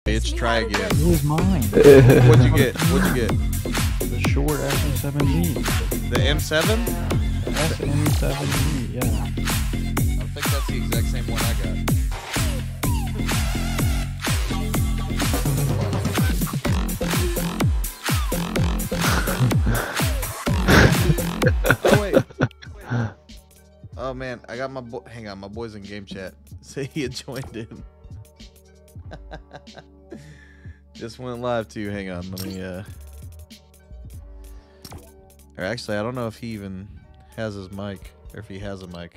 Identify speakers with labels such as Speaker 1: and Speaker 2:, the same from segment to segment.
Speaker 1: Bitch, try again.
Speaker 2: It was mine.
Speaker 1: What'd you get? What'd you get?
Speaker 2: The short SM7B.
Speaker 1: The M7?
Speaker 2: SM7B, yeah.
Speaker 1: I think that's the exact same one I got. Oh, wait. Oh, man. I got my hang on. My boy's in game chat. Say he had joined in. Just went live too. Hang on. Let me, or actually, I don't know if he even has his mic. Or if he has a mic.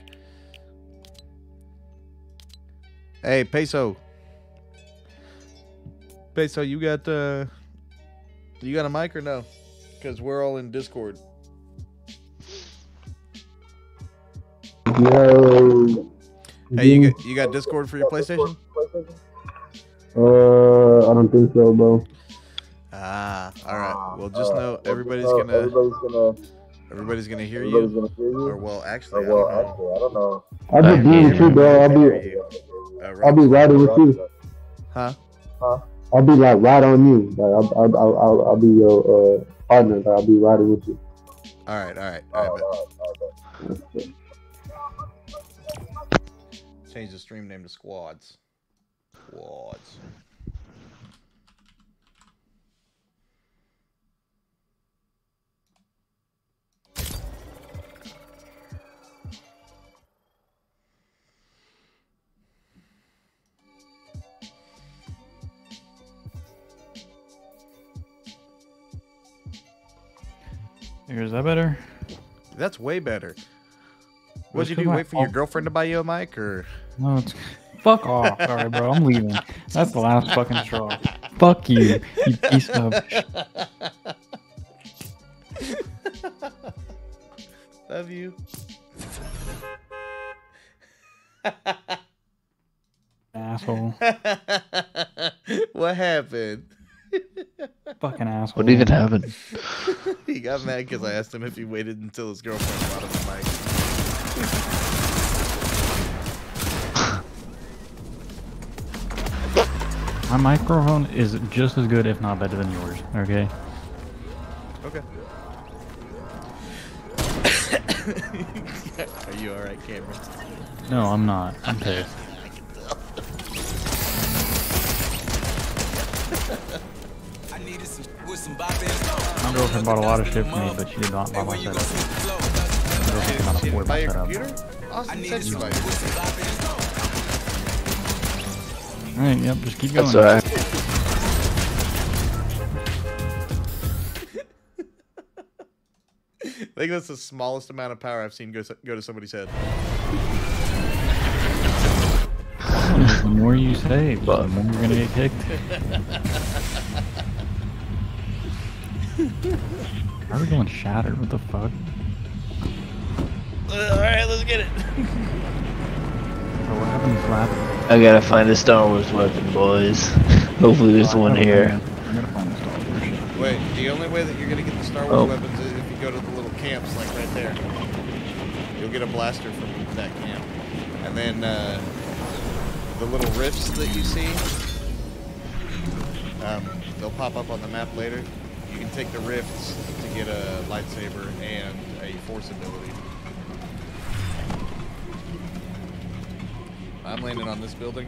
Speaker 1: Hey, Peso. Peso, you got a mic or no? Because we're all in Discord.
Speaker 3: Yo.
Speaker 1: Hey, you got Discord for your PlayStation?
Speaker 3: I don't think so, bro.
Speaker 1: Ah, all right. Well, just know everybody's gonna hear you. Or well, actually, I don't know.
Speaker 3: I'll be doing too, bro. I'll be riding with you.
Speaker 1: Huh?
Speaker 3: I'll be like right on you. Like I'll be your partner. Like, I'll be riding with you.
Speaker 1: All right. Bet. Change the stream name to Squads. Squads.
Speaker 2: Is that better?
Speaker 1: That's way better. What'd you do? Wait for your girlfriend to buy you a mic, or?
Speaker 2: No, it's... Fuck off. Alright, bro, I'm leaving. That's the last fucking straw. Fuck you, you piece of...
Speaker 1: Love you.
Speaker 2: Asshole.
Speaker 1: What happened?
Speaker 2: Fucking asshole.
Speaker 4: What even happened?
Speaker 1: He got mad because I asked him if he waited until his girlfriend bought him a mic.
Speaker 2: My microphone is just as good, if not better than yours, okay?
Speaker 1: Okay. Are you alright, Cameron?
Speaker 2: No, I'm not. I'm pissed. My girlfriend bought a lot of shit for me, but she did not buy my setup. My girlfriend cannot afford
Speaker 1: Buy
Speaker 2: my
Speaker 1: your
Speaker 2: setup.
Speaker 1: computer? Austin said you buy your computer.
Speaker 2: Alright, yep, just keep going.
Speaker 4: That's alright.
Speaker 1: I think that's the smallest amount of power I've seen go to somebody's head.
Speaker 2: The more you say, the more you're gonna get kicked. How are we going shattered? What the fuck?
Speaker 1: Alright, let's get it.
Speaker 2: Bro, what happened to slapping?
Speaker 4: I gotta find a Star Wars weapon, boys. Hopefully there's one here.
Speaker 2: I'm gonna find the Star Wars shit.
Speaker 1: Wait, the only way that you're gonna get the Star Wars weapons is if you go to the little camps, like right there. You'll get a blaster from that camp. And then, the little rifts that you see, they'll pop up on the map later. You can take the rifts to get a lightsaber and a force ability. I'm landing on this building.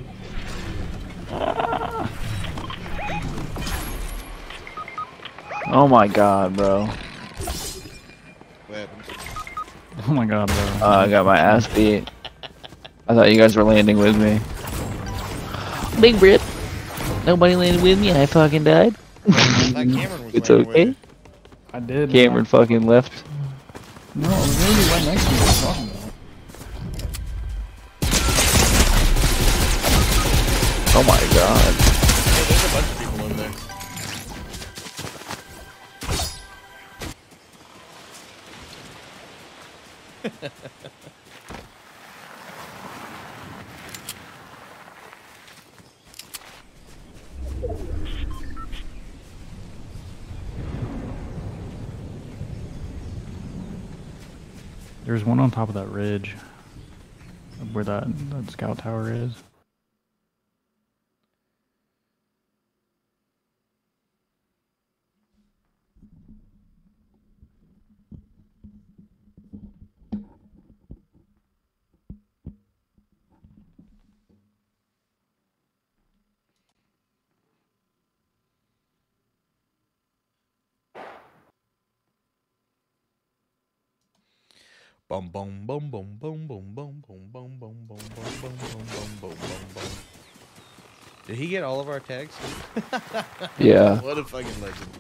Speaker 4: Oh my god, bro.
Speaker 1: What happened?
Speaker 2: Oh my god, bro.
Speaker 4: I got my ass beat. I thought you guys were landing with me. Big rip. Nobody landed with me. I fucking died.
Speaker 1: I thought Cameron was
Speaker 4: It's
Speaker 1: landing with
Speaker 4: okay.
Speaker 1: you.
Speaker 2: I did.
Speaker 4: Cameron fucking left.
Speaker 2: No, it was really right next to me. What are you talking about?
Speaker 4: Oh my god.
Speaker 1: Hey, there's a bunch of people over there.
Speaker 2: There's one on top of that ridge where that scout tower is.
Speaker 1: Boom, boom, boom, boom, boom, boom, boom, boom, boom, boom, boom, boom, boom, boom, boom, boom, boom, boom. Did he get all of our tags?
Speaker 4: Yeah.
Speaker 1: What a fucking legend.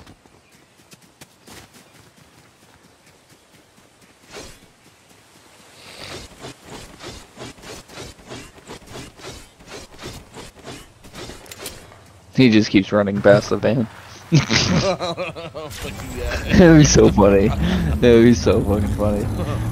Speaker 4: He just keeps running past the van.
Speaker 1: Fuck you guys.
Speaker 4: That'd be so funny. That'd be so fucking funny.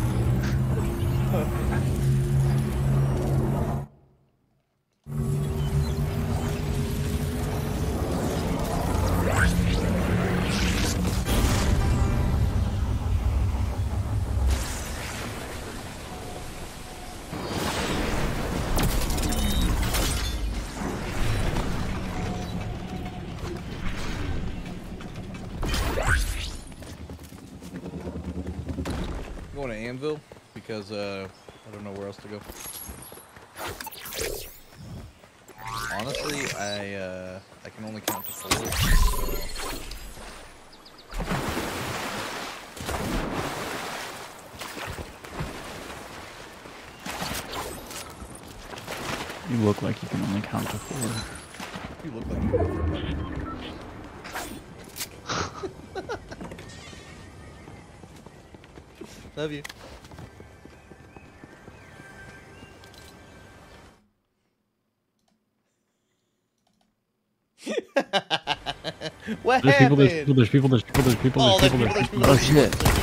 Speaker 1: Going to Anvil because I don't know where else to go. Honestly, I can only count to 4. So.
Speaker 2: You look like you can only count to 4.
Speaker 1: You look like you go for Love you. What
Speaker 2: There's people,
Speaker 1: happened?
Speaker 2: there's people, there's people, there's people,
Speaker 1: Oh,
Speaker 2: there's
Speaker 1: there's
Speaker 2: people,
Speaker 1: people,
Speaker 2: there's
Speaker 1: there's
Speaker 2: people.
Speaker 1: people.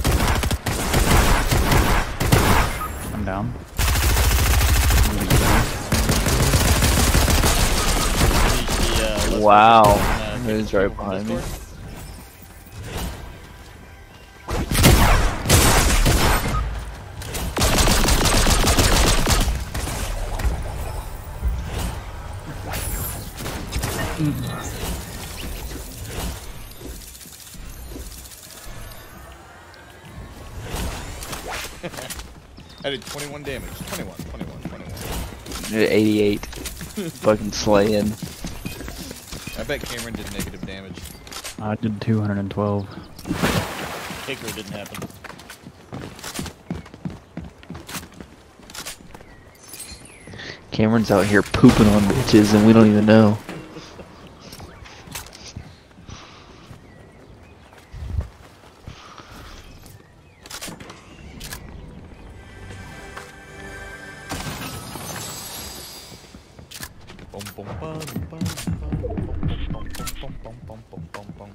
Speaker 4: Oh shit.
Speaker 2: I'm down.
Speaker 4: Wow. He's right behind me.
Speaker 1: I did 21 damage. 21.
Speaker 4: 88. Fucking slaying.
Speaker 1: I bet Cameron did negative damage.
Speaker 2: I did 212.
Speaker 1: Kicker didn't happen.
Speaker 4: Cameron's out here pooping on bitches and we don't even know.
Speaker 1: Bum, bum, bum, bum, bum, bum, bum, bum, bum, bum, bum.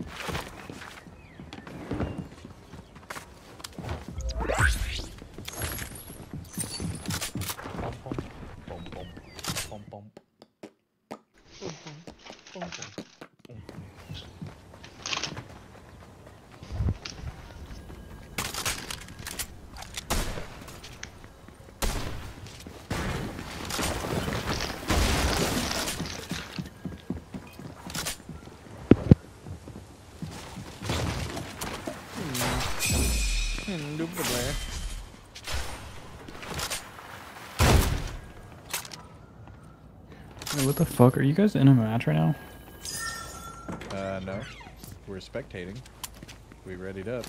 Speaker 2: Wait, what the fuck? Are you guys in a match right now?
Speaker 1: No. We're spectating. We readied up.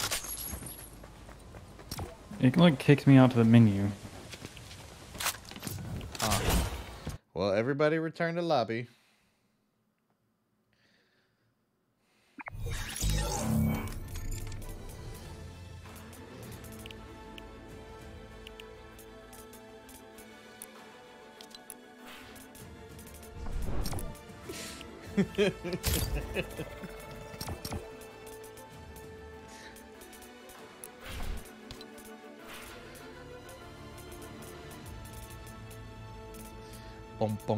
Speaker 2: It like kicks me out to the menu.
Speaker 1: Well, everybody return to lobby. Bum bum.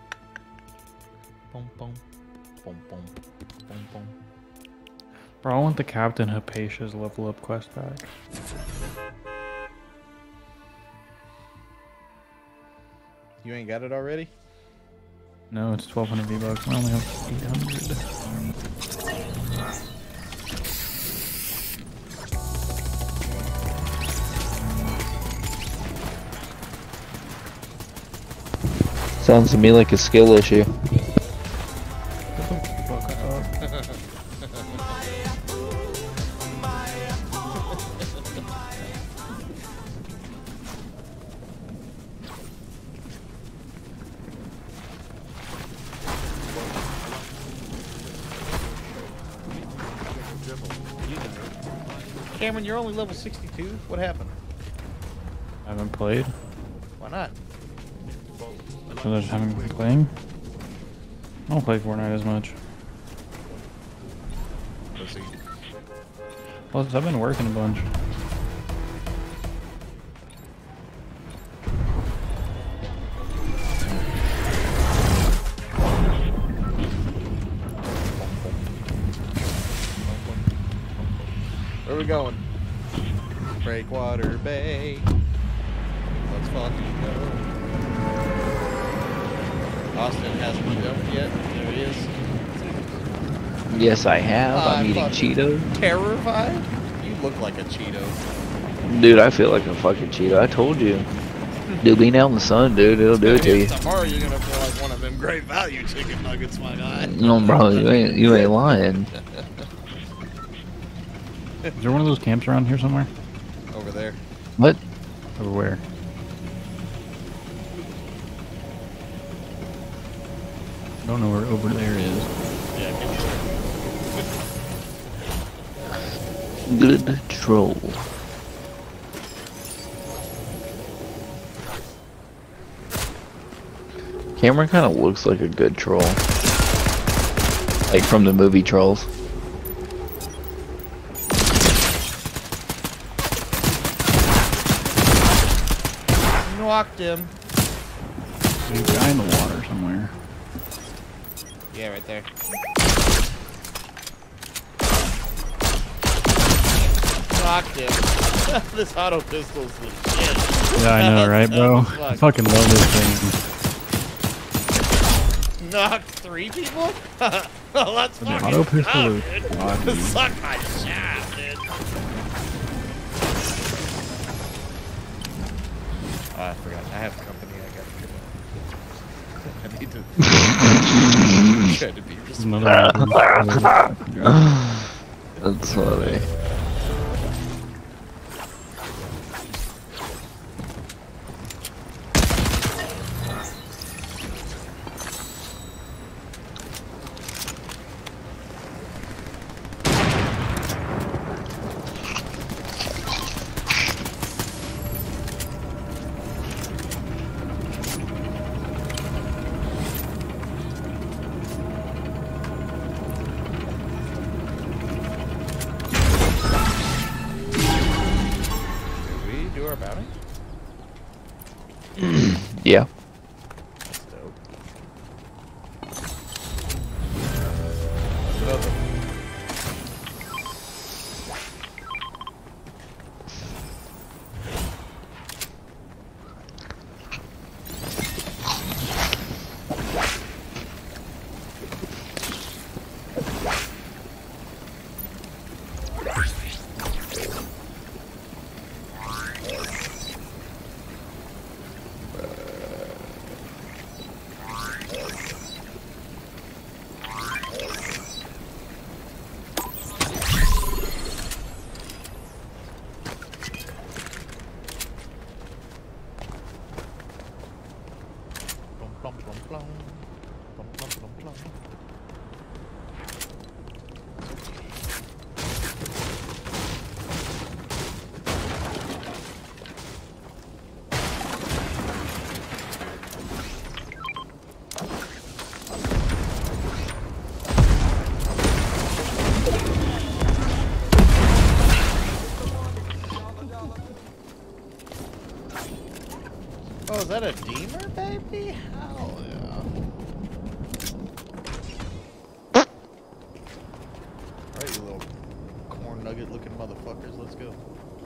Speaker 1: Bum bum. Bum bum. Bum bum.
Speaker 2: Bro, I want the Captain Hypatia's level up quest back.
Speaker 1: You ain't got it already?
Speaker 2: No, it's 1200 V-Bucks. I only have 800.
Speaker 4: Sounds to me like a skill issue.
Speaker 2: What the fuck up?
Speaker 1: Cameron, you're only level 62. What happened?
Speaker 2: I haven't played.
Speaker 1: Why not?
Speaker 2: Because I just haven't been playing. I don't play Fortnite as much.
Speaker 1: Let's see.
Speaker 2: Plus, I've been working a bunch.
Speaker 1: Where are we going? Breakwater Bay. Let's fucking go. Austin hasn't jumped yet. There he is.
Speaker 4: Yes, I have. I'm eating
Speaker 1: fucking
Speaker 4: Cheetos.
Speaker 1: Terrified? You look like a Cheeto.
Speaker 4: Dude, I feel like a fucking Cheeto. I told you. Dude, being out in the sun, dude, it'll do it to you.
Speaker 1: Tomorrow you're gonna feel like one of them great value chicken nuggets, my guy.
Speaker 4: No, bro, you ain't lying.
Speaker 2: Is there one of those camps around here somewhere?
Speaker 1: Over there.
Speaker 4: What?
Speaker 2: Over where? I don't know where over there is.
Speaker 1: Yeah,
Speaker 4: Good troll. Cameron kind of looks like a good troll. Like from the movie Trolls.
Speaker 1: Knocked him.
Speaker 2: There's a guy in the water somewhere.
Speaker 1: Yeah, right there. Knocked him. This auto pistol's the shit.
Speaker 2: Yeah, I know, right, bro? I fucking love this thing.
Speaker 1: Knocked 3 people? Oh, let's
Speaker 2: The
Speaker 1: fucking
Speaker 2: auto pistol
Speaker 1: go,
Speaker 2: is
Speaker 1: dude.
Speaker 2: god, dude.
Speaker 1: Suck my shaft, dude. Oh, I forgot. I have company. I need to try to be responsible.
Speaker 4: That's funny. Yeah.
Speaker 1: That's dope. What's it open? Plum, plum, plum. Plum, plum, plum, plum. Oh, is that a Deemer, baby? Hell yeah. Alright, you little corn nugget looking motherfuckers, let's go.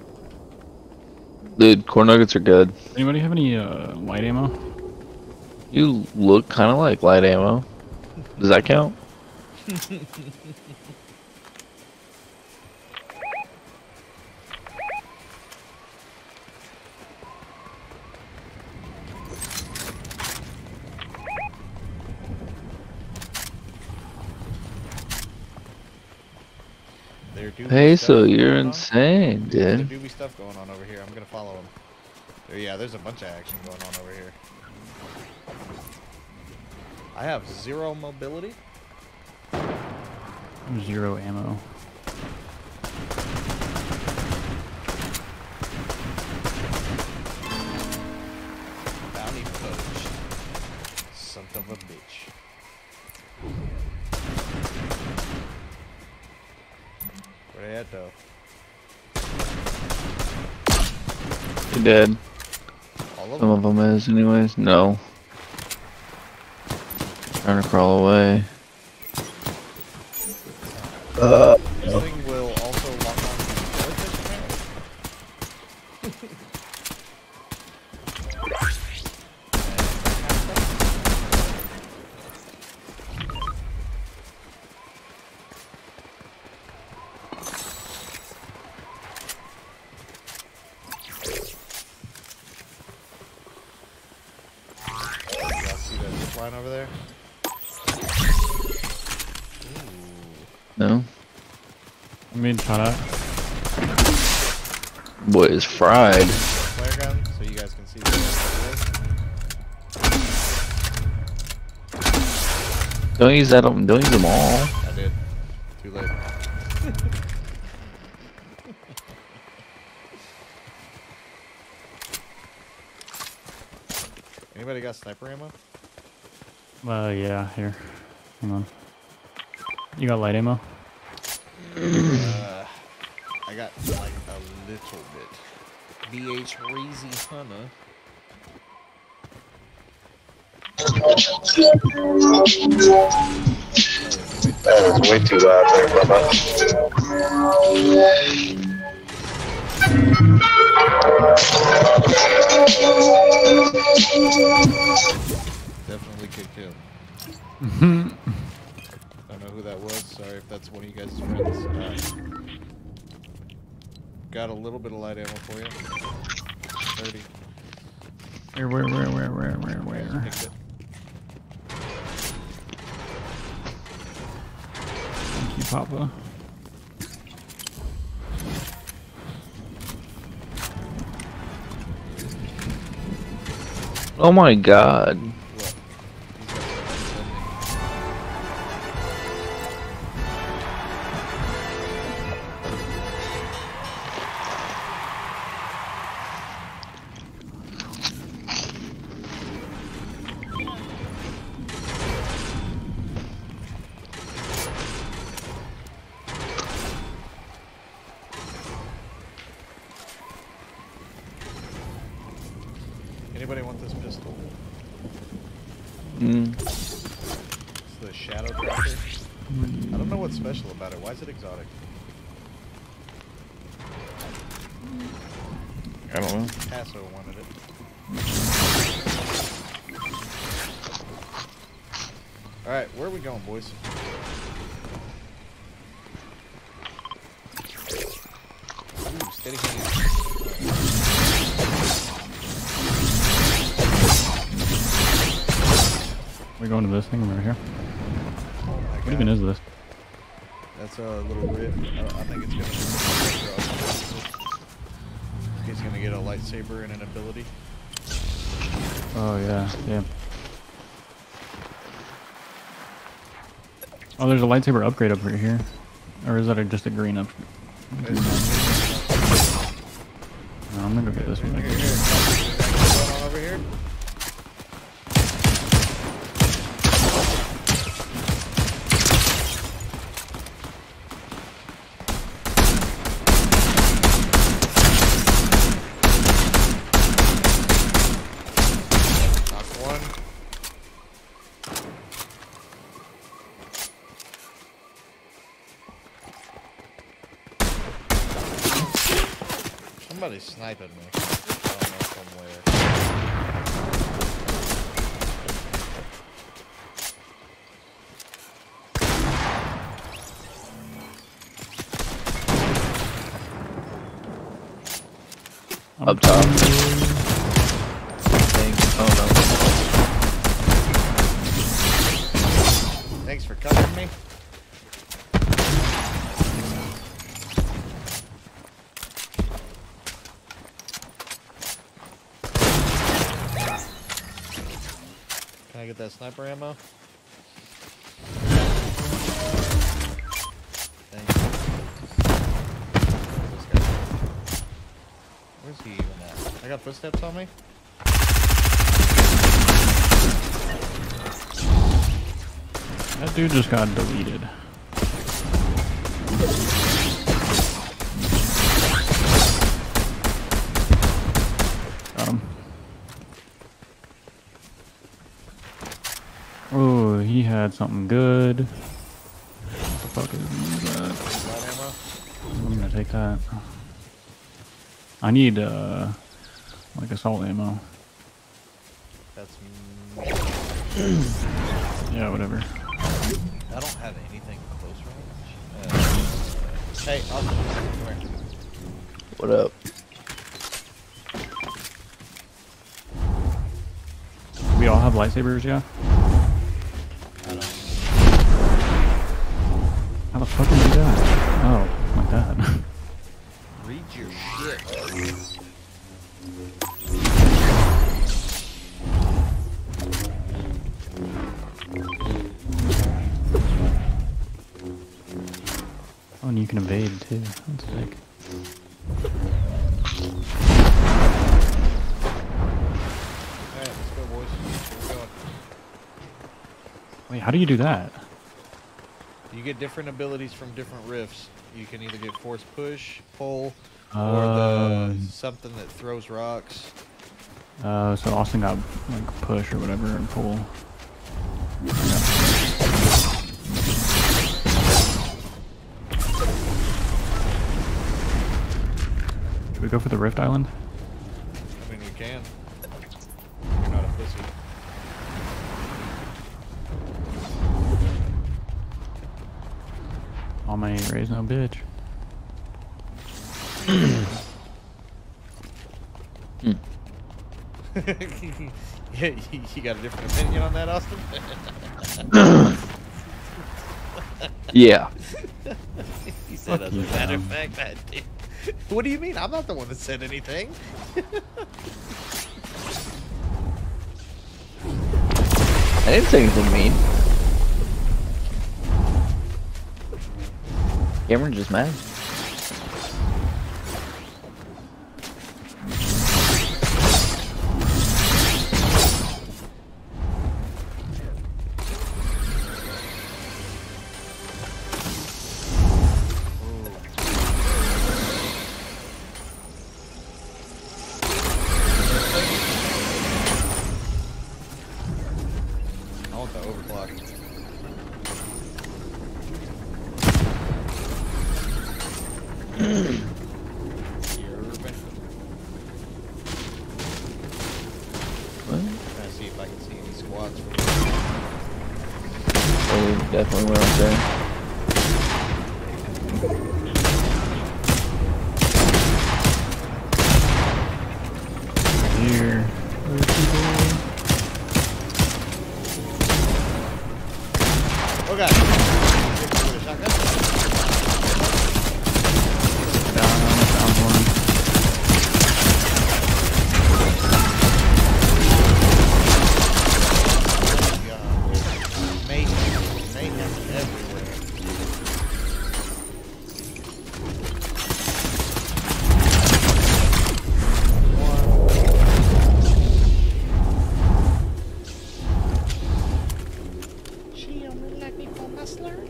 Speaker 4: Dude, corn nuggets are good.
Speaker 2: Anybody have any light ammo?
Speaker 4: You look kind of like light ammo. Does that count? Hey, so you're insane,
Speaker 1: There's
Speaker 4: dude.
Speaker 1: doobie stuff going on over here. I'm gonna follow him. Yeah, there's a bunch of action going on over here. I have 0 mobility.
Speaker 2: 0 ammo.
Speaker 1: Son of a bitch. Where they at though?
Speaker 4: He dead.
Speaker 1: All of
Speaker 4: Some of them is, anyways. No. Trying to crawl away.
Speaker 1: This thing will also lock on to the jellyfish apparently. Y'all see that zip line over there?
Speaker 4: No.
Speaker 2: I mean, shut up.
Speaker 4: Boy is fried.
Speaker 1: Flare gun, so you guys can see what it is.
Speaker 4: Don't use that. Don't use them all.
Speaker 1: I did. Too late. Anybody got sniper ammo?
Speaker 2: Yeah, here. Hang on. You got light ammo?
Speaker 1: I got like a little bit. BH Reezy Hunter.
Speaker 3: That was way too loud there, brother.
Speaker 1: Definitely kicked him. Don't know who that was. Sorry if that's one of you guys' friends. Got a little bit of light ammo for you. 30.
Speaker 2: Where?
Speaker 1: Picked it.
Speaker 2: Thank you, Papa.
Speaker 4: Oh my god.
Speaker 1: What? He's got Anybody want this pistol? It's the Shadow Tracker. I don't know what's special about it. Why is it exotic?
Speaker 4: I don't know.
Speaker 1: Paso wanted it. Alright, where are we going, boys? Ooh, steady hand.
Speaker 2: We going to this thing right here?
Speaker 1: Oh my
Speaker 2: What
Speaker 1: God.
Speaker 2: even is this?
Speaker 1: That's a little rip. I think it's gonna. He's gonna get a lightsaber and an ability.
Speaker 2: Oh yeah, yeah. Oh, there's a lightsaber upgrade up right here, or is that just a green up? No, I'm gonna go get this one.
Speaker 1: Here, going on over here. Somebody's sniping me. I don't know from where.
Speaker 4: Up top. Oh
Speaker 1: Thanks for covering me. Can I get that sniper ammo? Thank you. This guy. Where's he even at? I got footsteps on me?
Speaker 2: That dude just got deleted. Oh, he had something good. What the fuck is that?
Speaker 1: Light ammo?
Speaker 2: I'm gonna take that. I need like assault ammo.
Speaker 1: That's.
Speaker 2: Yeah, whatever.
Speaker 1: I don't have anything close range. Hey, Austin, come here.
Speaker 4: What up?
Speaker 2: We all have lightsabers, yeah?
Speaker 1: I don't.
Speaker 2: How the fuck did you do that? Oh, like that.
Speaker 1: Read your shit.
Speaker 2: Oh, and you can evade too. That's sick.
Speaker 1: Alright, let's go, boys. Where we going?
Speaker 2: Wait, how do you do that?
Speaker 1: You get different abilities from different rifts. You can either get force push, pull, or
Speaker 2: Uh,
Speaker 1: the something that throws rocks.
Speaker 2: So Austin got like push or whatever and pull. Should we go for the Rift Island?
Speaker 1: I mean, we can. You're not a pussy.
Speaker 2: All my raise no bitch.
Speaker 1: Yeah, you got a different opinion on that, Austin?
Speaker 4: Yeah.
Speaker 1: He said,
Speaker 2: Fuck
Speaker 1: as a
Speaker 2: you,
Speaker 1: matter of
Speaker 2: Tom.
Speaker 1: fact, that did. What do you mean? I'm not the one that said anything.
Speaker 4: I didn't say anything mean. Cameron just mad.
Speaker 1: I want the overclock.
Speaker 4: What?
Speaker 1: Trying to see if I can see any squats.
Speaker 4: Oh, definitely went up there.
Speaker 2: Here. Where's people?
Speaker 1: Oh god! With a shotgun?
Speaker 2: Found one.
Speaker 1: God. Mayhem everywhere. She only like me for my slur.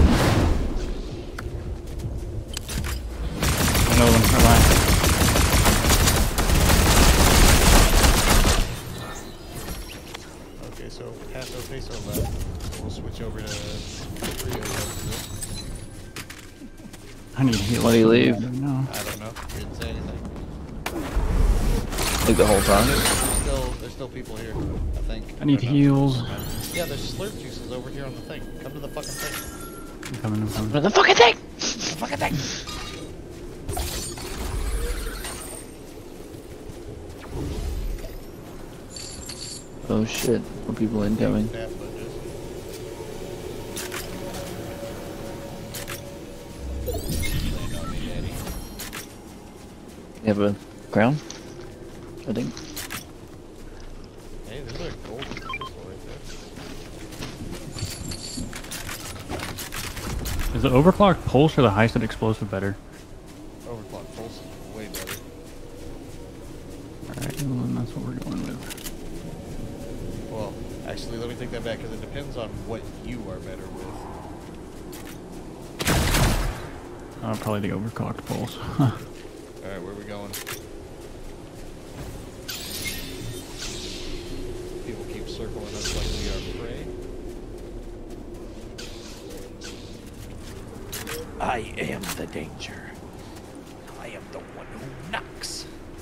Speaker 2: Another one. Bye.
Speaker 1: Okay, so Paso Peso left. So we'll switch over to Trio.
Speaker 2: I need to heal.
Speaker 4: Why do you leave?
Speaker 2: No.
Speaker 1: I don't know. He didn't say anything.
Speaker 4: Like the whole time.
Speaker 1: There's still people here, I think.
Speaker 2: I need
Speaker 1: don't know.
Speaker 2: heals.
Speaker 1: Yeah, there's slurp juices over here on the thing. Come to the fucking thing.
Speaker 2: I'm coming. I'm coming.
Speaker 4: What the fucking thing?
Speaker 1: The fucking thing!
Speaker 4: Oh shit. More people incoming.
Speaker 1: Staff budget. Land on me, daddy.
Speaker 4: You have a crown? I think.
Speaker 1: Hey, there's a golden pistol right there.
Speaker 2: Is the overclock pulse or the high-set explosive better?
Speaker 1: Overclock pulse is way better.
Speaker 2: Alright, well, then that's what we're going with.
Speaker 1: Well, Actually, let me take that back because it depends on what you are better with.
Speaker 2: Probably the overclocked pulse.
Speaker 1: Alright, where are we going? People keep circling us like we are prey.
Speaker 4: I am the danger. I am the one who knocks.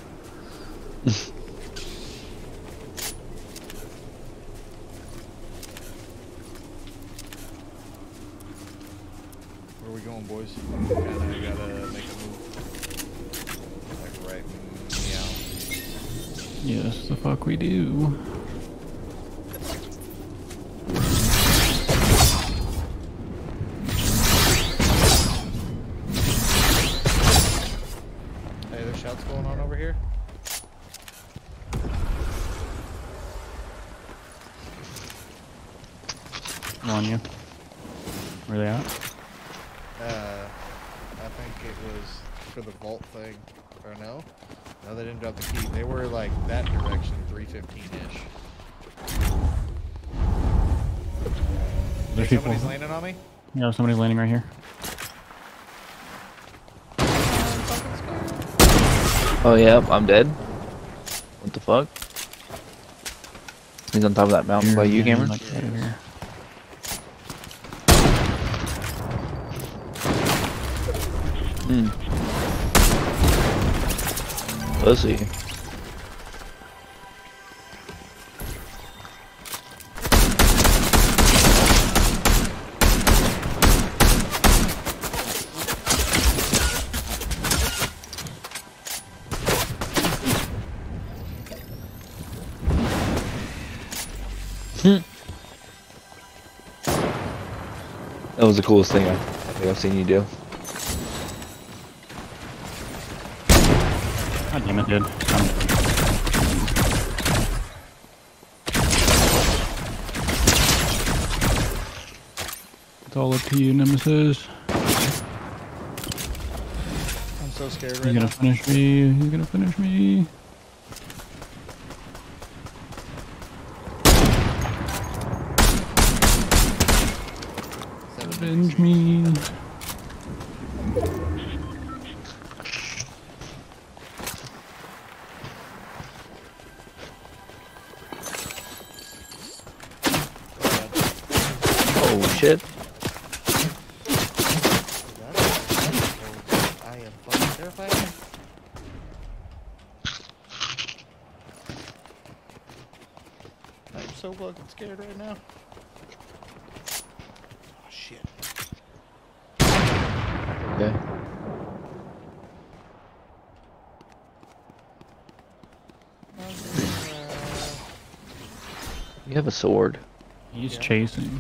Speaker 1: Where are we going, boys? Gotta make a move. Like right meow.
Speaker 2: Yes, the fuck we do.
Speaker 1: Hey, there's shots going on over here.
Speaker 2: On you. Where they at?
Speaker 1: I think it was for the vault thing. Or no? No, they didn't drop the key. They were like that direction, 315-ish.
Speaker 2: There's
Speaker 1: Hey,
Speaker 2: people.
Speaker 1: somebody's landing on me?
Speaker 2: Yeah, somebody's landing right here.
Speaker 4: Oh yeah, I'm dead. What the fuck? He's on top of that mountain by you,
Speaker 2: Yeah,
Speaker 4: Cameron?
Speaker 2: like right over here.
Speaker 4: Pussy. That was the coolest thing I think I've seen you do.
Speaker 2: God damn it, dude. It's all up to you, Nemesis.
Speaker 1: I'm so scared right
Speaker 2: He's gonna
Speaker 1: now.
Speaker 2: finish me. He's gonna finish me. Avenge me.
Speaker 4: Oh shit.
Speaker 1: I am fucking terrified. I'm so fucking scared right now. Oh shit.
Speaker 4: Okay. You have a sword.
Speaker 2: He's
Speaker 1: Yeah.
Speaker 2: chasing.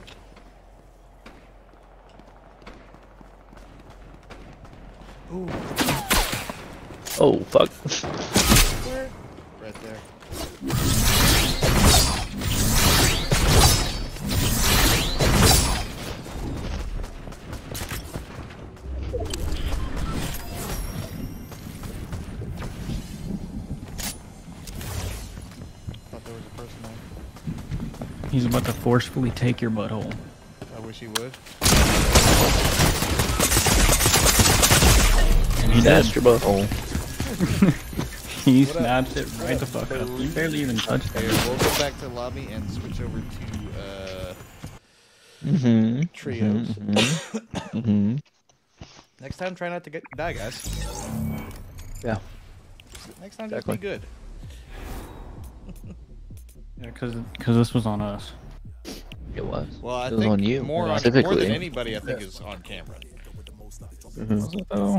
Speaker 1: Ooh,
Speaker 4: Oh fuck.
Speaker 1: where? Right there. Thought there was a person there.
Speaker 2: He's about to forcefully take your butthole.
Speaker 1: I wish he would.
Speaker 2: And he did.
Speaker 4: That's your butthole.
Speaker 2: He
Speaker 1: What up?
Speaker 2: snapped it right the fuck up. You barely even touched
Speaker 1: Here,
Speaker 2: it.
Speaker 1: we'll go back to lobby and switch over to
Speaker 4: Mm-hmm.
Speaker 1: trios.
Speaker 4: Mm-hmm.
Speaker 1: Next time, try not to die, guys.
Speaker 4: Yeah.
Speaker 1: Next time, just
Speaker 4: Exactly.
Speaker 1: be good.
Speaker 2: Yeah, cause this was on us.
Speaker 4: It was.
Speaker 1: Well, I
Speaker 4: It was
Speaker 1: think
Speaker 4: on you,
Speaker 1: more
Speaker 4: specifically.
Speaker 1: than anybody, I think is on camera.
Speaker 2: Was it though?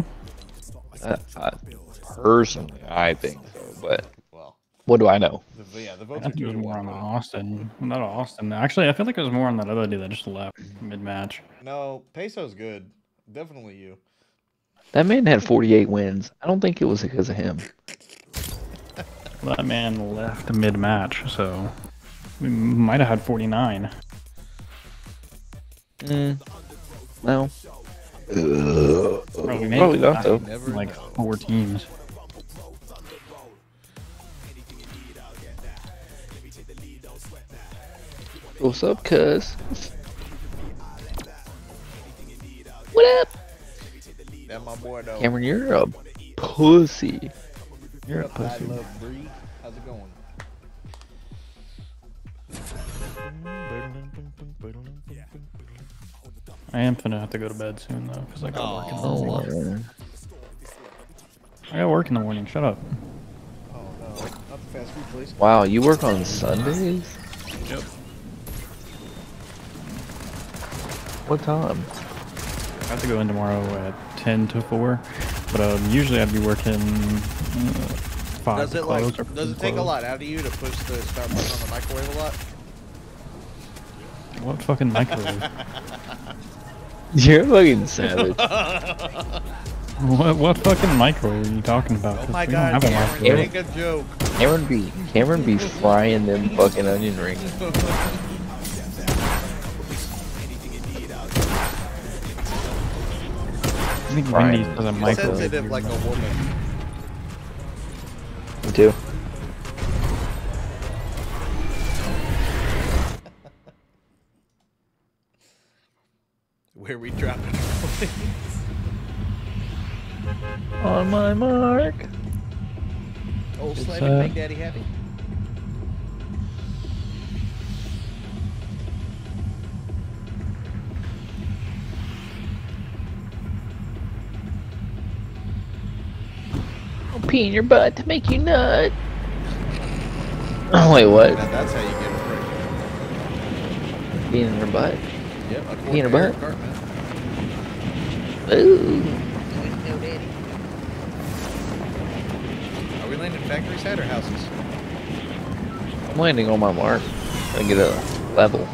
Speaker 4: Personally, I think so, but
Speaker 1: Well,
Speaker 4: what do I know?
Speaker 1: the
Speaker 2: I
Speaker 1: votes are
Speaker 2: think it
Speaker 1: 2
Speaker 2: was
Speaker 1: to
Speaker 2: more
Speaker 1: 1.
Speaker 2: on Austin. Not Austin. Actually, I feel like it was more on that other dude that just left mid-match.
Speaker 1: No, Peso's good. Definitely you.
Speaker 4: That man had 48 wins. I don't think it was because of him.
Speaker 2: That man left mid-match, so we might have had 49.
Speaker 4: No.
Speaker 2: Bro, we made
Speaker 4: Probably not, though.
Speaker 1: Never
Speaker 2: like
Speaker 1: know.
Speaker 2: 4 teams.
Speaker 4: What's up, cuz? What up?
Speaker 1: That my boy though.
Speaker 4: Cameron, you're a pussy. You're a
Speaker 1: I
Speaker 4: pussy.
Speaker 1: love Bree. How's it going?
Speaker 2: I am finna have to go to bed soon though, because I got work in the
Speaker 4: Oh,
Speaker 2: morning.
Speaker 4: man.
Speaker 2: I got work in the morning. Shut up.
Speaker 1: Oh no, not the fast food place.
Speaker 4: Wow, you work on Sundays?
Speaker 2: Yep.
Speaker 4: What time?
Speaker 2: I have to go in tomorrow at 10 to 4, but usually I'd be working 5
Speaker 1: Does
Speaker 2: to
Speaker 1: it
Speaker 2: close.
Speaker 1: like? Does it take a lot out of you to push the start button on the microwave a lot?
Speaker 2: What fucking microwave?
Speaker 4: You're fucking savage.
Speaker 2: What fucking microwave are you talking about?
Speaker 1: Oh
Speaker 2: 'Cause
Speaker 1: my
Speaker 2: we don't
Speaker 1: god,
Speaker 2: have a
Speaker 1: Cameron,
Speaker 2: microwave.
Speaker 1: make a joke.
Speaker 4: Cameron be frying them fucking onion rings.
Speaker 2: I think
Speaker 4: Frying.
Speaker 2: Wendy's has a microwave.
Speaker 1: Sensitive like a woman.
Speaker 4: Me too.
Speaker 1: Where we dropping?
Speaker 4: On my mark.
Speaker 1: Old
Speaker 2: It's,
Speaker 1: slamming Big Daddy Happy.
Speaker 4: I'll pee in your butt to make you nut. Oh, wait, what?
Speaker 1: Now that's how you get a break.
Speaker 4: Pee in your butt?
Speaker 1: Yep, a
Speaker 4: Pee in her butt?
Speaker 1: Cartman.
Speaker 4: Ooh.
Speaker 1: Are we landing factories head or houses?
Speaker 4: I'm landing on my mark. I get a level.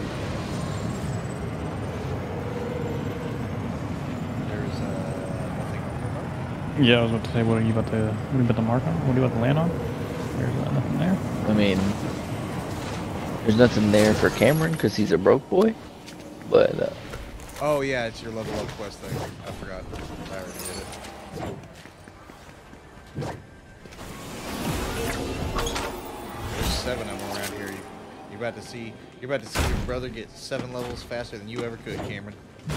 Speaker 1: There's nothing on your mark.
Speaker 2: Yeah, I was about to say, what are you about to mark on? What are you about to land on? There's nothing there.
Speaker 4: I mean, there's nothing there for Cameron because he's a broke boy. But,
Speaker 1: Oh yeah, it's your level up quest thing. I forgot. I already did it. There's 7 of them around here. You're about to see your brother get 7 levels faster than you ever could, Cameron.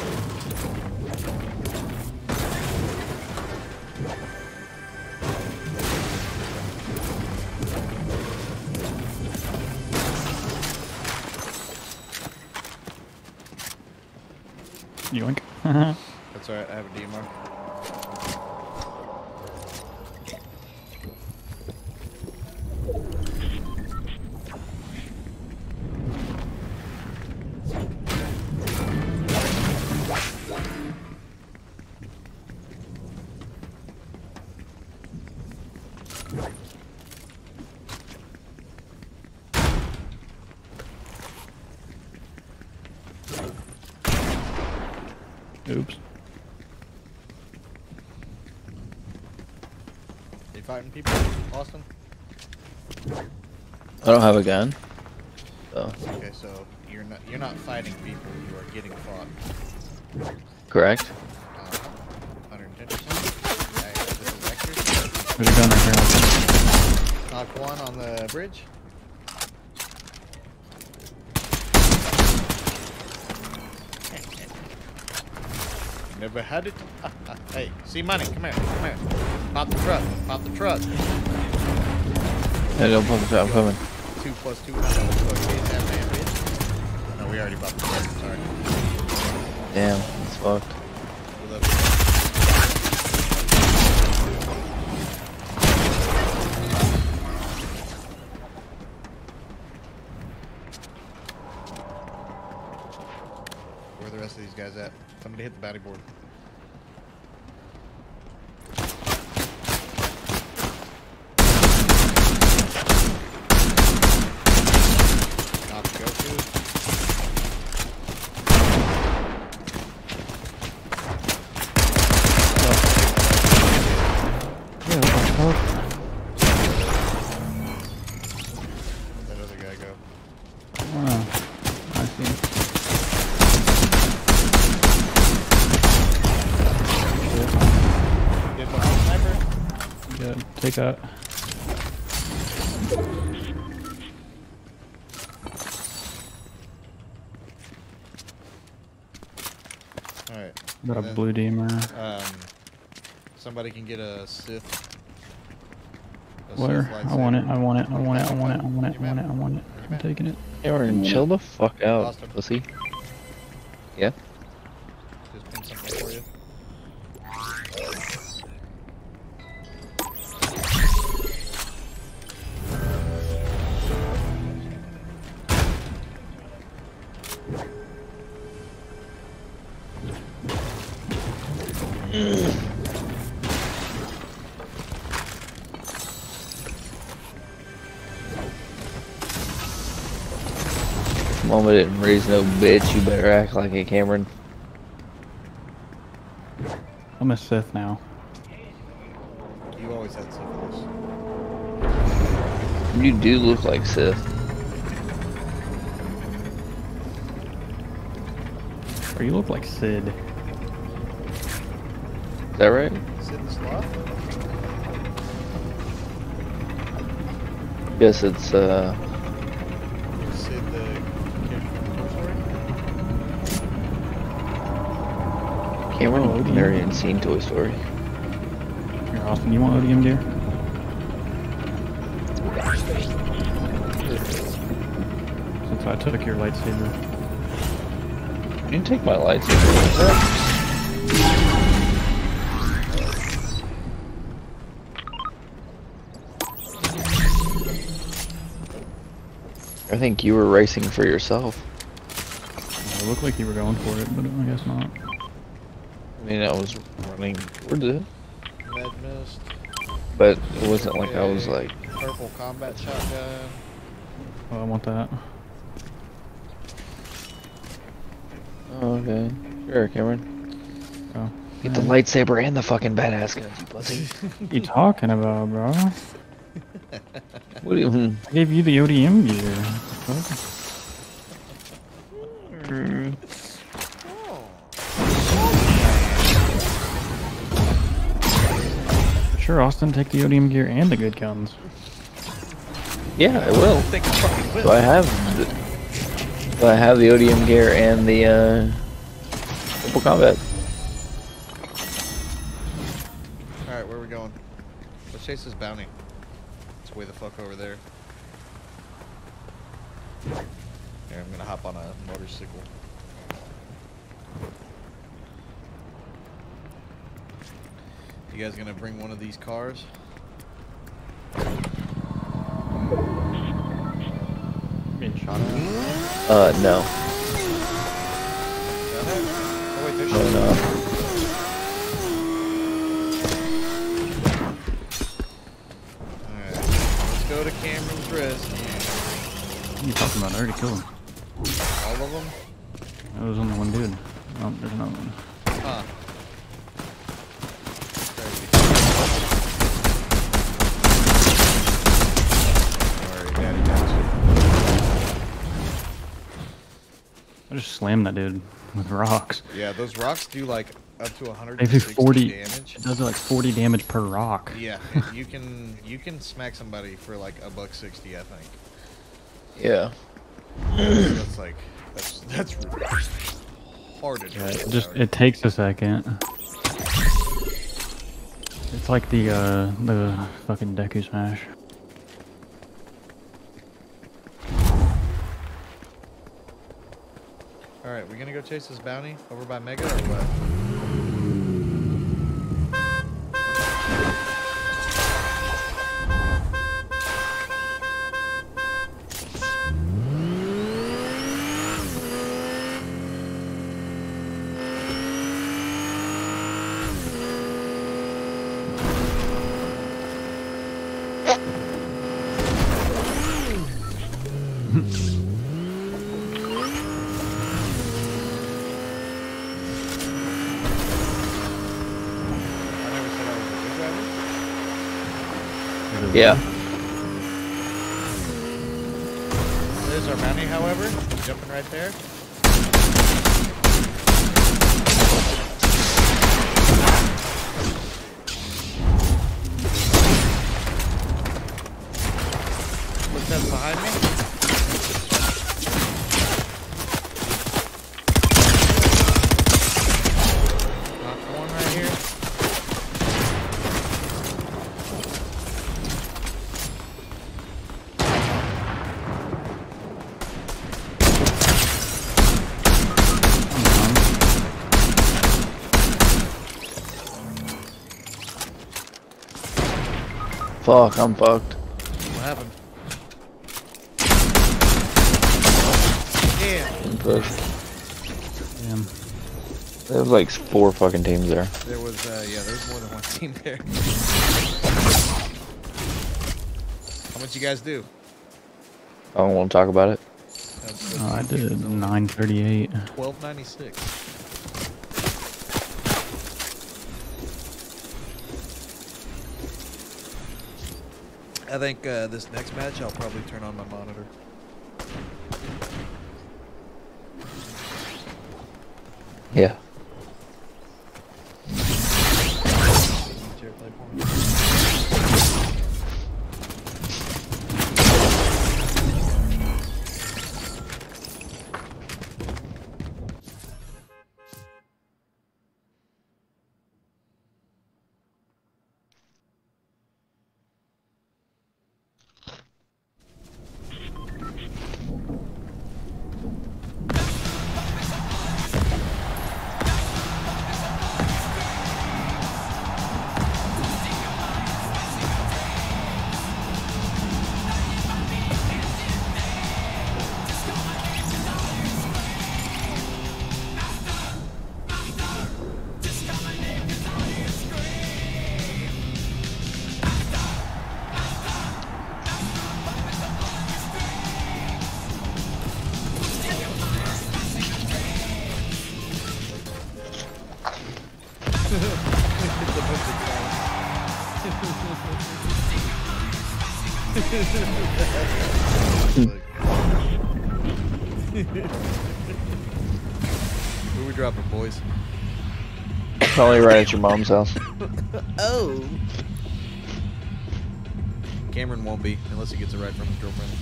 Speaker 2: Yoink.
Speaker 1: That's alright, I have a DMR.
Speaker 2: Oops.
Speaker 1: You fighting people, Austin?
Speaker 4: I don't have a gun. So,
Speaker 1: Okay, so you're not fighting people, you are getting fought.
Speaker 4: correct?
Speaker 1: 110%. Alright, this is accurate.
Speaker 2: There's a gun right here.
Speaker 1: Knock 1 on the bridge. Never had it. Hey, see money, come here, come here. Pop the truck, pop the truck.
Speaker 4: Yeah, don't pump the truck, I'm coming.
Speaker 1: 2 plus 2, how much fuck is that, man, bitch? No, we already bought the truck, sorry.
Speaker 4: Damn, it's fucked.
Speaker 1: We love you. Where are the rest of these guys at? Somebody hit the bounty board. Knock Goku.
Speaker 4: Yeah, what the fuck?
Speaker 1: Where'd that other guy go?
Speaker 2: Oh, I see.
Speaker 1: Get behind sniper.
Speaker 2: Good. Take that.
Speaker 1: Alright.
Speaker 2: Got a
Speaker 1: And then,
Speaker 2: blue deemer.
Speaker 1: Somebody can get a Sith.
Speaker 2: Where? I want it. I want it. I want it. I want it. I want it. I want it. I want it. I'm taking it.
Speaker 4: Aaron, chill the fuck out,
Speaker 1: Lost him.
Speaker 4: pussy. Yeah.
Speaker 1: Just pin something for you.
Speaker 4: Mama didn't raise no bitch, you better act like it, Cameron.
Speaker 2: I'm a Sith now.
Speaker 1: You always had syphilis.
Speaker 4: You do look like Sith.
Speaker 2: Or you look like Sid.
Speaker 4: Is that right?
Speaker 1: Sid the Sloth?
Speaker 4: Guess it's,
Speaker 1: Sid the kid from Toy Story?
Speaker 4: Cameron
Speaker 2: Oh,
Speaker 4: never even seen Toy Story.
Speaker 2: Here, Austin, you want ODM gear? Since I took your lightsaber.
Speaker 4: You didn't take my lightsaber. I think you were racing for yourself.
Speaker 2: It looked like you were going for it, but I guess not.
Speaker 4: I mean, I was running towards it,
Speaker 1: Med Mist.
Speaker 4: but it wasn't like I was like,
Speaker 1: Purple combat shotgun.
Speaker 2: Oh, I want that.
Speaker 4: oh, okay, sure, Cameron.
Speaker 2: Oh.
Speaker 4: Get the lightsaber and the fucking badass gun, you pussy.
Speaker 2: What you talking about, bro?
Speaker 4: What do you?
Speaker 2: I gave you the ODM gear. What the fuck? Sure, Austin, take the ODM gear and the good guns.
Speaker 4: Yeah, I will.
Speaker 1: I think I fucking will.
Speaker 4: Do I have the ODM gear and the triple combat?
Speaker 1: Alright, where are we going? Let's chase this bounty. It's way the fuck over there. Here, I'm gonna hop on a motorcycle. You guys gonna bring one of these cars?
Speaker 2: Being shot at.
Speaker 4: No.
Speaker 1: Oh wait, there's
Speaker 4: Oh,
Speaker 1: shit.
Speaker 4: no.
Speaker 1: Alright, let's go to Cameron's rescue.
Speaker 2: What are you talking about? I already killed him.
Speaker 1: All of them?
Speaker 2: There was only one dude. Oh, there's another one.
Speaker 1: Huh. Crazy. Sorry, Daddy got you.
Speaker 2: I just slammed that dude with rocks.
Speaker 1: Yeah, those rocks do like up to
Speaker 2: They
Speaker 1: 160
Speaker 2: do 40
Speaker 1: damage.
Speaker 2: It does like 40 damage per rock.
Speaker 1: Yeah, and you can smack somebody for like $160, I think.
Speaker 4: Yeah.
Speaker 1: That's like that's really hard to do.
Speaker 2: It takes a second. It's like the fucking Deku Smash.
Speaker 1: All right, we're gonna go chase this bounty over by Mega or what?
Speaker 4: Yeah.
Speaker 1: There's our bounty, however. Jumping right there. What's that behind me?
Speaker 4: Fuck, I'm fucked.
Speaker 1: What happened? Yeah.
Speaker 4: I'm pushed.
Speaker 2: Damn.
Speaker 4: There was like 4 fucking teams there.
Speaker 1: There was, yeah, there was more than one team there. How much you guys do?
Speaker 4: I don't want to talk about it.
Speaker 2: I did 938.
Speaker 1: 1296. I think this next match I'll probably turn on my monitor.
Speaker 4: Yeah.
Speaker 1: Where we dropping, boys?
Speaker 4: Probably right at your mom's house.
Speaker 1: Oh. Cameron won't be unless he gets a ride from his girlfriend.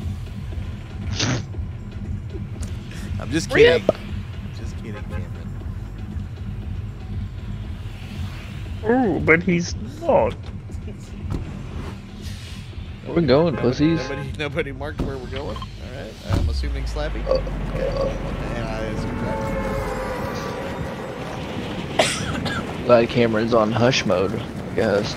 Speaker 1: I'm just kidding. Just kidding, Cameron.
Speaker 4: Oh, but he's not. Where we going, pussies?
Speaker 1: Nobody marked where we're going. All right. I'm assuming Slappy.
Speaker 4: Glad Cameron's on hush mode, I guess.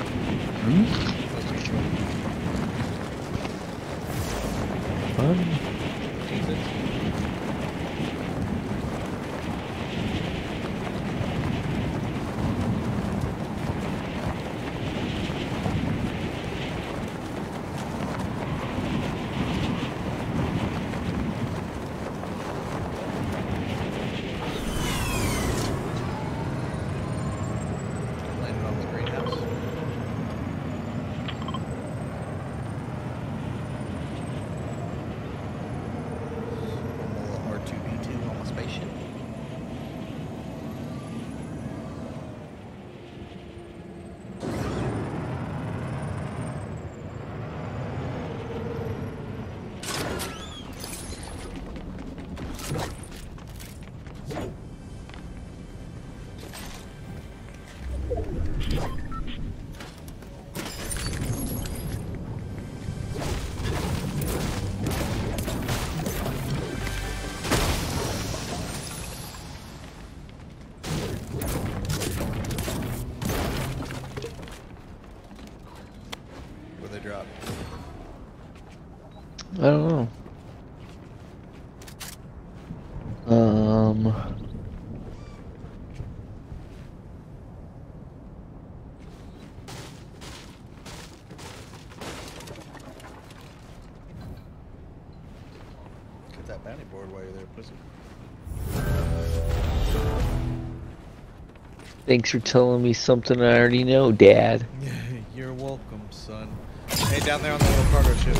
Speaker 1: Landed on the greenhouse. R2D2 on the spaceship. Where they drop.
Speaker 4: I don't know.
Speaker 1: Get that bounty board while you're there, pussy.
Speaker 4: Thanks for telling me something I already know, Dad.
Speaker 1: You're welcome, son. Hey, down there on the little cargo ship.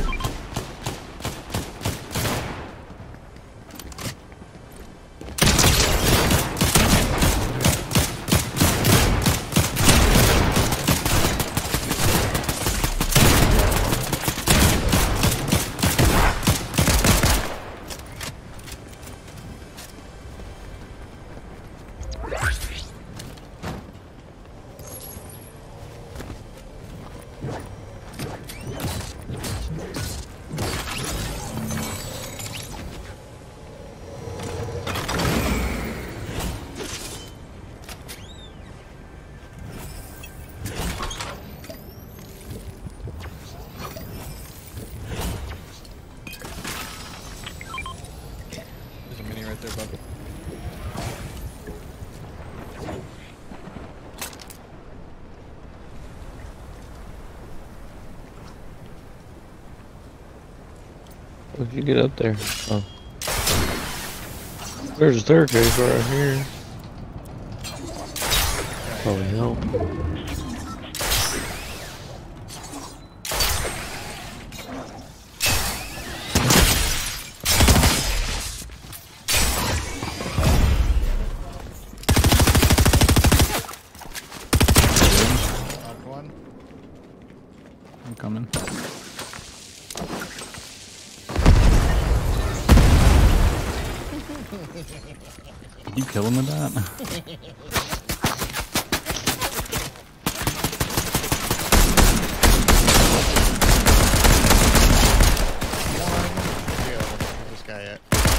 Speaker 4: fuck did you get up there? Oh. There's a staircase right here. Probably help.
Speaker 2: I'm coming. Did you kill him with that?
Speaker 1: Where's this guy at?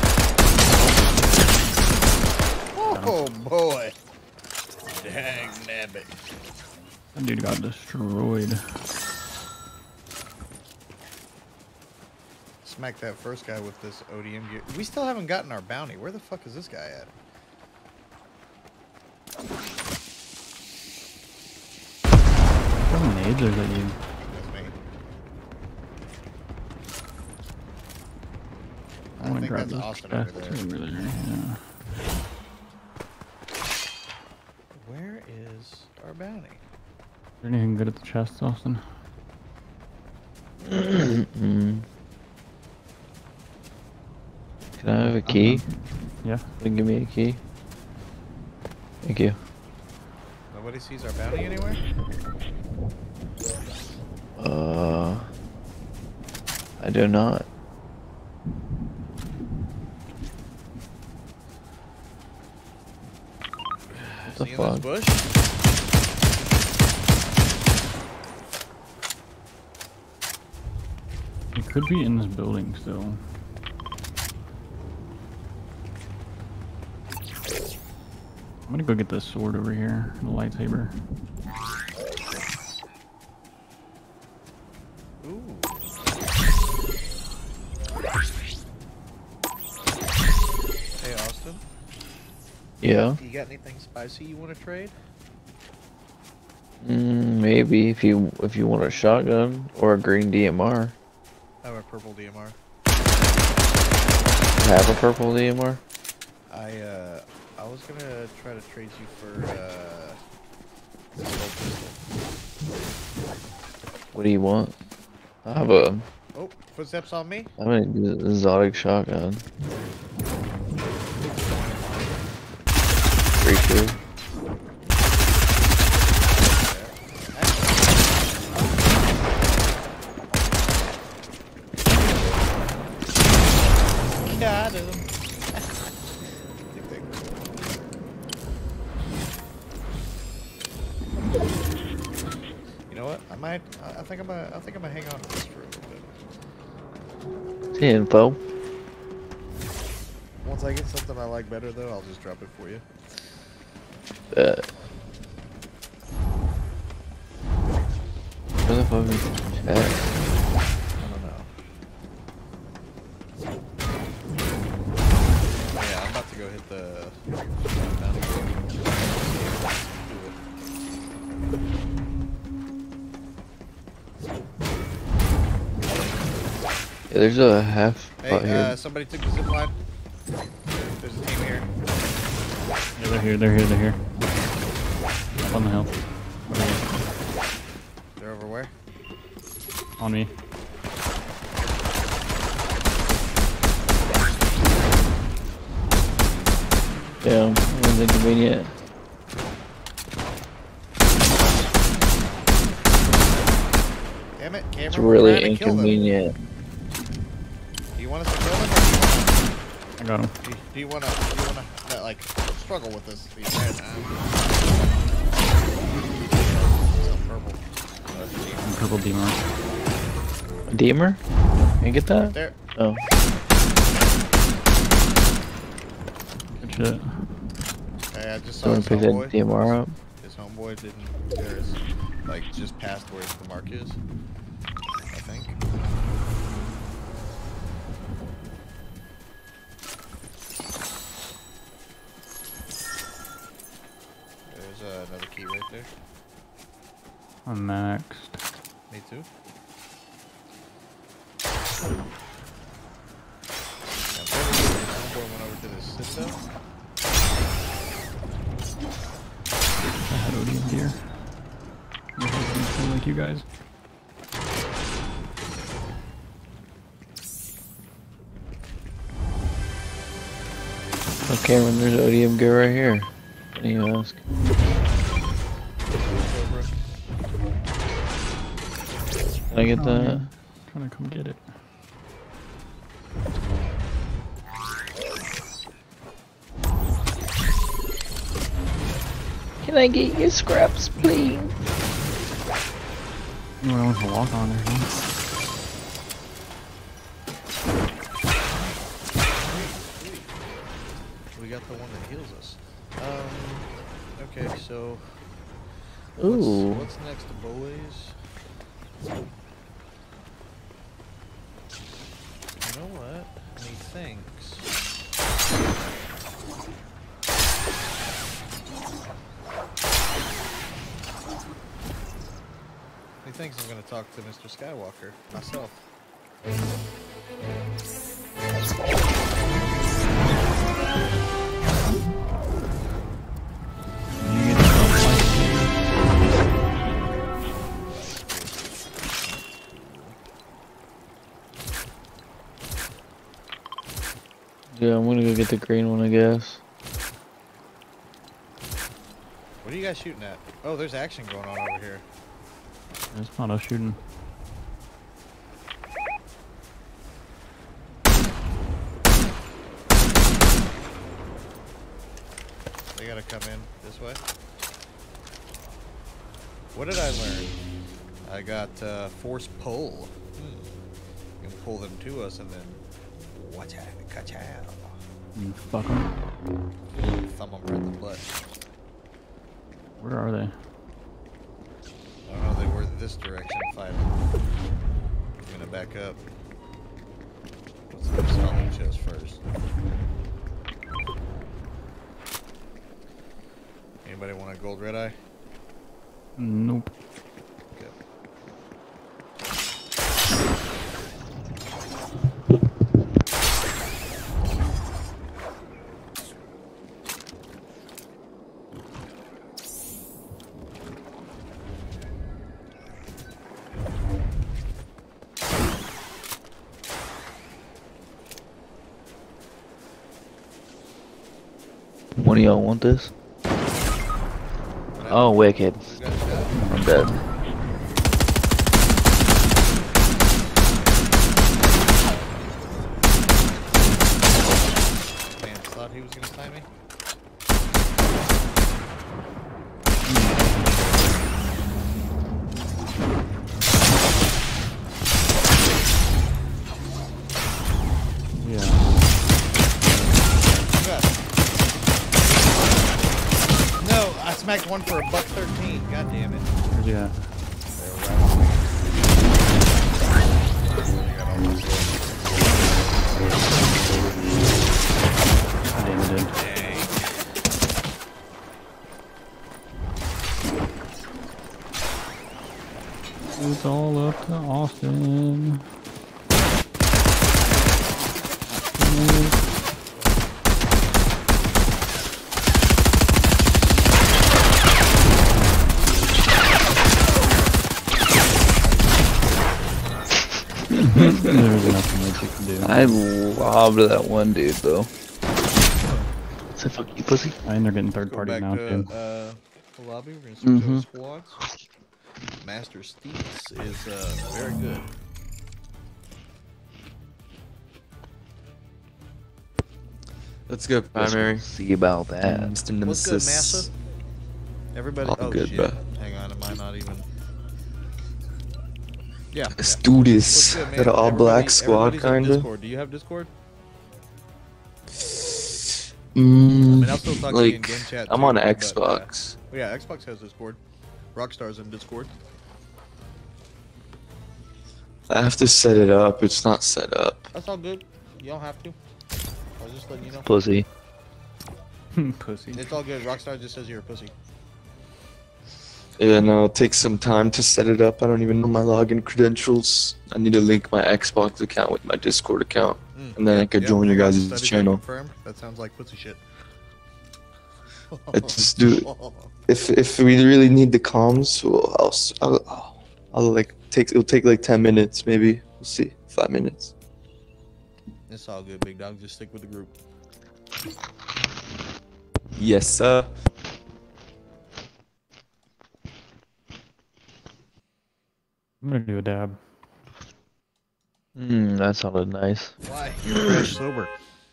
Speaker 1: Oh boy! Dang nabbit.
Speaker 2: That dude got destroyed.
Speaker 1: Smack that first guy with this ODM gear. We still haven't gotten our bounty. Where the fuck is this guy at?
Speaker 2: How many nades are that you?
Speaker 1: That's me.
Speaker 2: I want to
Speaker 1: think
Speaker 2: grab
Speaker 1: that's
Speaker 2: this
Speaker 1: Austin
Speaker 2: chest
Speaker 1: over there.
Speaker 2: over there. Yeah.
Speaker 1: Where is our bounty?
Speaker 2: Is there anything good at the chest, Austin?
Speaker 4: Can I have a key?
Speaker 2: Yeah.
Speaker 4: Can you give me a key? Thank you.
Speaker 1: Nobody sees our bounty anywhere?
Speaker 4: I do not. What the
Speaker 1: See in
Speaker 4: fuck?
Speaker 1: this bush?
Speaker 2: It could be in this building still. I'm gonna go get this sword over here, the lightsaber.
Speaker 1: Ooh. Hey Austin,
Speaker 4: Yeah.
Speaker 1: you got anything spicy you want to trade?
Speaker 4: Maybe if you want a shotgun or a green DMR.
Speaker 1: I have a purple DMR.
Speaker 4: Have a purple DMR?
Speaker 1: I was gonna try to trade you for this old pistol.
Speaker 4: What do you want? I have a
Speaker 1: Oh, footsteps on me.
Speaker 4: exotic shotgun. Reacher.
Speaker 1: Got him. You know what? I think I'm gonna hang on to this for a little bit.
Speaker 4: See info.
Speaker 1: Once I get something I like better, though, I'll just drop it for you.
Speaker 4: Where the fuck is that?
Speaker 1: I don't know. Yeah, I'm about to go hit the bounty gate.
Speaker 4: Yeah, there's a half spot
Speaker 1: Hey,
Speaker 4: here.
Speaker 1: somebody took the zip line. There's a team here.
Speaker 2: Yeah, they're here, they're here, they're here. Up on the hill. Over here.
Speaker 1: They're over where?
Speaker 2: On me.
Speaker 4: Yeah, it was inconvenient.
Speaker 1: Damn it, Cameron.
Speaker 4: It's
Speaker 1: we're
Speaker 4: really
Speaker 1: trying to kill them.
Speaker 4: inconvenient.
Speaker 1: Do you want us to kill them, or do
Speaker 2: I got him.
Speaker 1: you want to, like, struggle with this the entire time? So purple.
Speaker 2: Purple demon.
Speaker 4: Deemer? Can you get that?
Speaker 1: There.
Speaker 4: Oh.
Speaker 2: Good shit.
Speaker 1: Hey, I just
Speaker 4: Do you
Speaker 1: saw
Speaker 4: want
Speaker 1: his
Speaker 4: to pick that
Speaker 1: homeboy.
Speaker 4: DMR up?
Speaker 1: His homeboy didn't. There's like just past where the mark is. I think. There's another key right there.
Speaker 2: I'm maxed.
Speaker 1: Me too. to this citadel.
Speaker 2: I had ODM gear. Like you guys.
Speaker 4: Oh, Cameron, there's ODM gear right here. What do you ask? Can I get that?
Speaker 2: I'm trying to come get it.
Speaker 4: Can I get your scraps, please?
Speaker 2: Anyone wants to walk on there, huh?
Speaker 1: We got the one that heals us. Okay, so
Speaker 4: Ooh.
Speaker 1: what's next, boys? You know what? Methinks. Methinks I'm gonna talk to Mr. Skywalker myself.
Speaker 4: Yeah, I'm gonna go get the green one, I guess.
Speaker 1: What are you guys shooting at? Oh, there's action going on over here.
Speaker 2: It's not us shooting.
Speaker 1: They gotta come in this way. What did I learn? I got force pull. You can pull them to us and then watch out, catch out.
Speaker 2: You fuck them.
Speaker 1: Thumb them right in the butt.
Speaker 2: Where are they?
Speaker 1: I don't know, they were this direction fighting. I'm gonna back up. Let's go stomach chest first. Anybody want a gold red eye?
Speaker 2: Nope.
Speaker 1: Okay.
Speaker 4: One of y'all want this? Oh, wicked.
Speaker 1: Who got shot?
Speaker 4: I'm dead.
Speaker 1: Man, thought he was gonna tie me.
Speaker 2: Yeah.
Speaker 1: Who got it? No, I smacked one for $1.13. God damn it.
Speaker 2: Where's he at?
Speaker 1: They're right on me. They got all those hits.
Speaker 2: God damn it, dude.
Speaker 1: Dang.
Speaker 2: It's all up to Austin. There's nothing that you can do.
Speaker 4: I lobbed that one dude though. Say fuck you, pussy.
Speaker 2: And they're getting third
Speaker 1: Go
Speaker 2: party
Speaker 1: back
Speaker 2: now
Speaker 1: to
Speaker 2: too.
Speaker 1: the lobby. We're gonna switch
Speaker 4: Mhm.
Speaker 1: over squads. Master Steets is very good.
Speaker 5: Let's go primary.
Speaker 4: See about that.
Speaker 5: Mr.
Speaker 1: What's good,
Speaker 5: Nemesis.
Speaker 1: Massa? Everybody.
Speaker 5: All
Speaker 1: Oh
Speaker 5: good,
Speaker 1: shit!
Speaker 5: bro.
Speaker 1: Hang on, am I not even? Yeah.
Speaker 5: Let's
Speaker 1: yeah.
Speaker 5: do
Speaker 1: What's
Speaker 5: this.
Speaker 1: good, man?
Speaker 5: That all black squad,
Speaker 1: everybody's in
Speaker 5: kinda.
Speaker 1: Discord. Do you have Discord?
Speaker 5: Mm,
Speaker 1: I mean, I'll still talk to you in
Speaker 5: like,
Speaker 1: game chat.
Speaker 5: I'm
Speaker 1: too,
Speaker 5: on
Speaker 1: but,
Speaker 5: Xbox.
Speaker 1: oh yeah, Xbox has Discord. Rockstar's in Discord.
Speaker 5: I have to set it up. It's not set up.
Speaker 1: That's all good. You don't have to. I was just letting you know.
Speaker 4: Pussy.
Speaker 2: Pussy.
Speaker 1: It's all good. Rockstar just says you're a pussy.
Speaker 5: Yeah, no, it takes some time to set it up. I don't even know my login credentials. I need to link my Xbox account with my Discord account, and then I could join your guys'
Speaker 1: Studies are
Speaker 5: channel.
Speaker 1: confirmed. That sounds like pussy shit.
Speaker 5: I just do. If we really need the comms, well, I'll like it'll take like 10 minutes maybe. We'll see. 5 minutes.
Speaker 1: It's all good, big dog. Just stick with the group.
Speaker 5: Yes, sir.
Speaker 2: I'm gonna do a dab.
Speaker 4: That sounded nice.
Speaker 1: Why? You're fresh sober.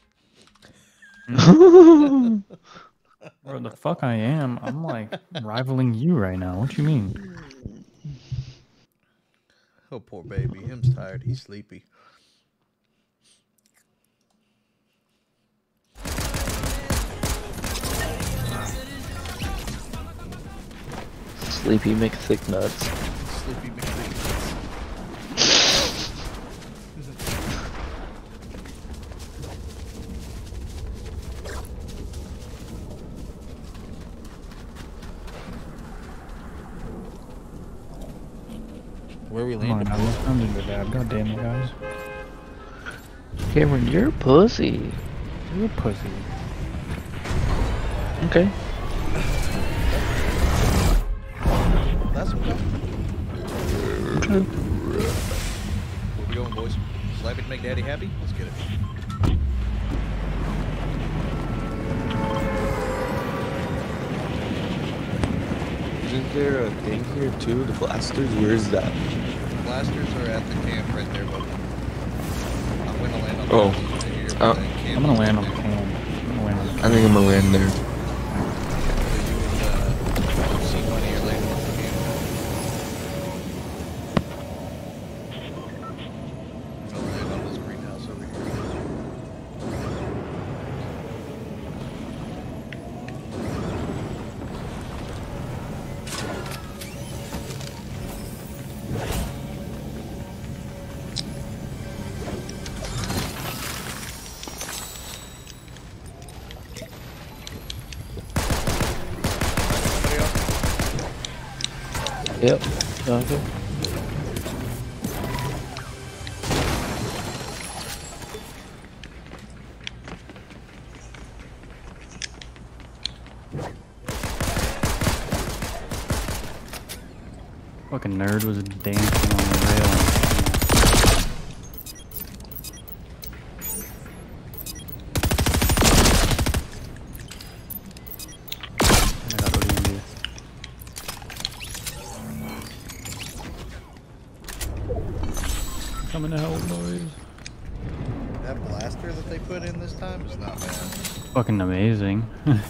Speaker 2: Where the fuck I am? I'm like rivaling you right now. What you mean?
Speaker 1: Oh, poor baby. Him's tired. He's sleepy.
Speaker 4: Sleepy McThick nuts.
Speaker 1: Sleepy McDick. Where are we
Speaker 2: Come on,
Speaker 1: landing?
Speaker 2: now, I'm doing a dab. God damn it, guys.
Speaker 4: Cameron, you're a pussy.
Speaker 2: You're a pussy.
Speaker 4: Okay.
Speaker 1: That's okay.
Speaker 4: Okay.
Speaker 1: Where we going, boys? Slap it, make daddy happy? Let's get it.
Speaker 5: Isn't there a thing here too? The blasters? Where is that?
Speaker 1: Blasters are at the camp right there, bud. I'm gonna land on
Speaker 5: Oh.
Speaker 1: right here, but
Speaker 5: Oh.
Speaker 1: the camp
Speaker 2: I'm gonna
Speaker 1: is
Speaker 2: land
Speaker 1: right
Speaker 2: on the
Speaker 1: there.
Speaker 2: can. I'm gonna land on the
Speaker 5: I think I'm gonna land there.
Speaker 1: So you and see money, you're landing on the camp. I'm gonna land on this greenhouse over here.
Speaker 4: Yep. Okay.
Speaker 2: fucking nerd was dancing on the rail. I got ODMD. Coming to help, boys.
Speaker 1: That blaster that they put in this time is not bad.
Speaker 2: Fucking amazing.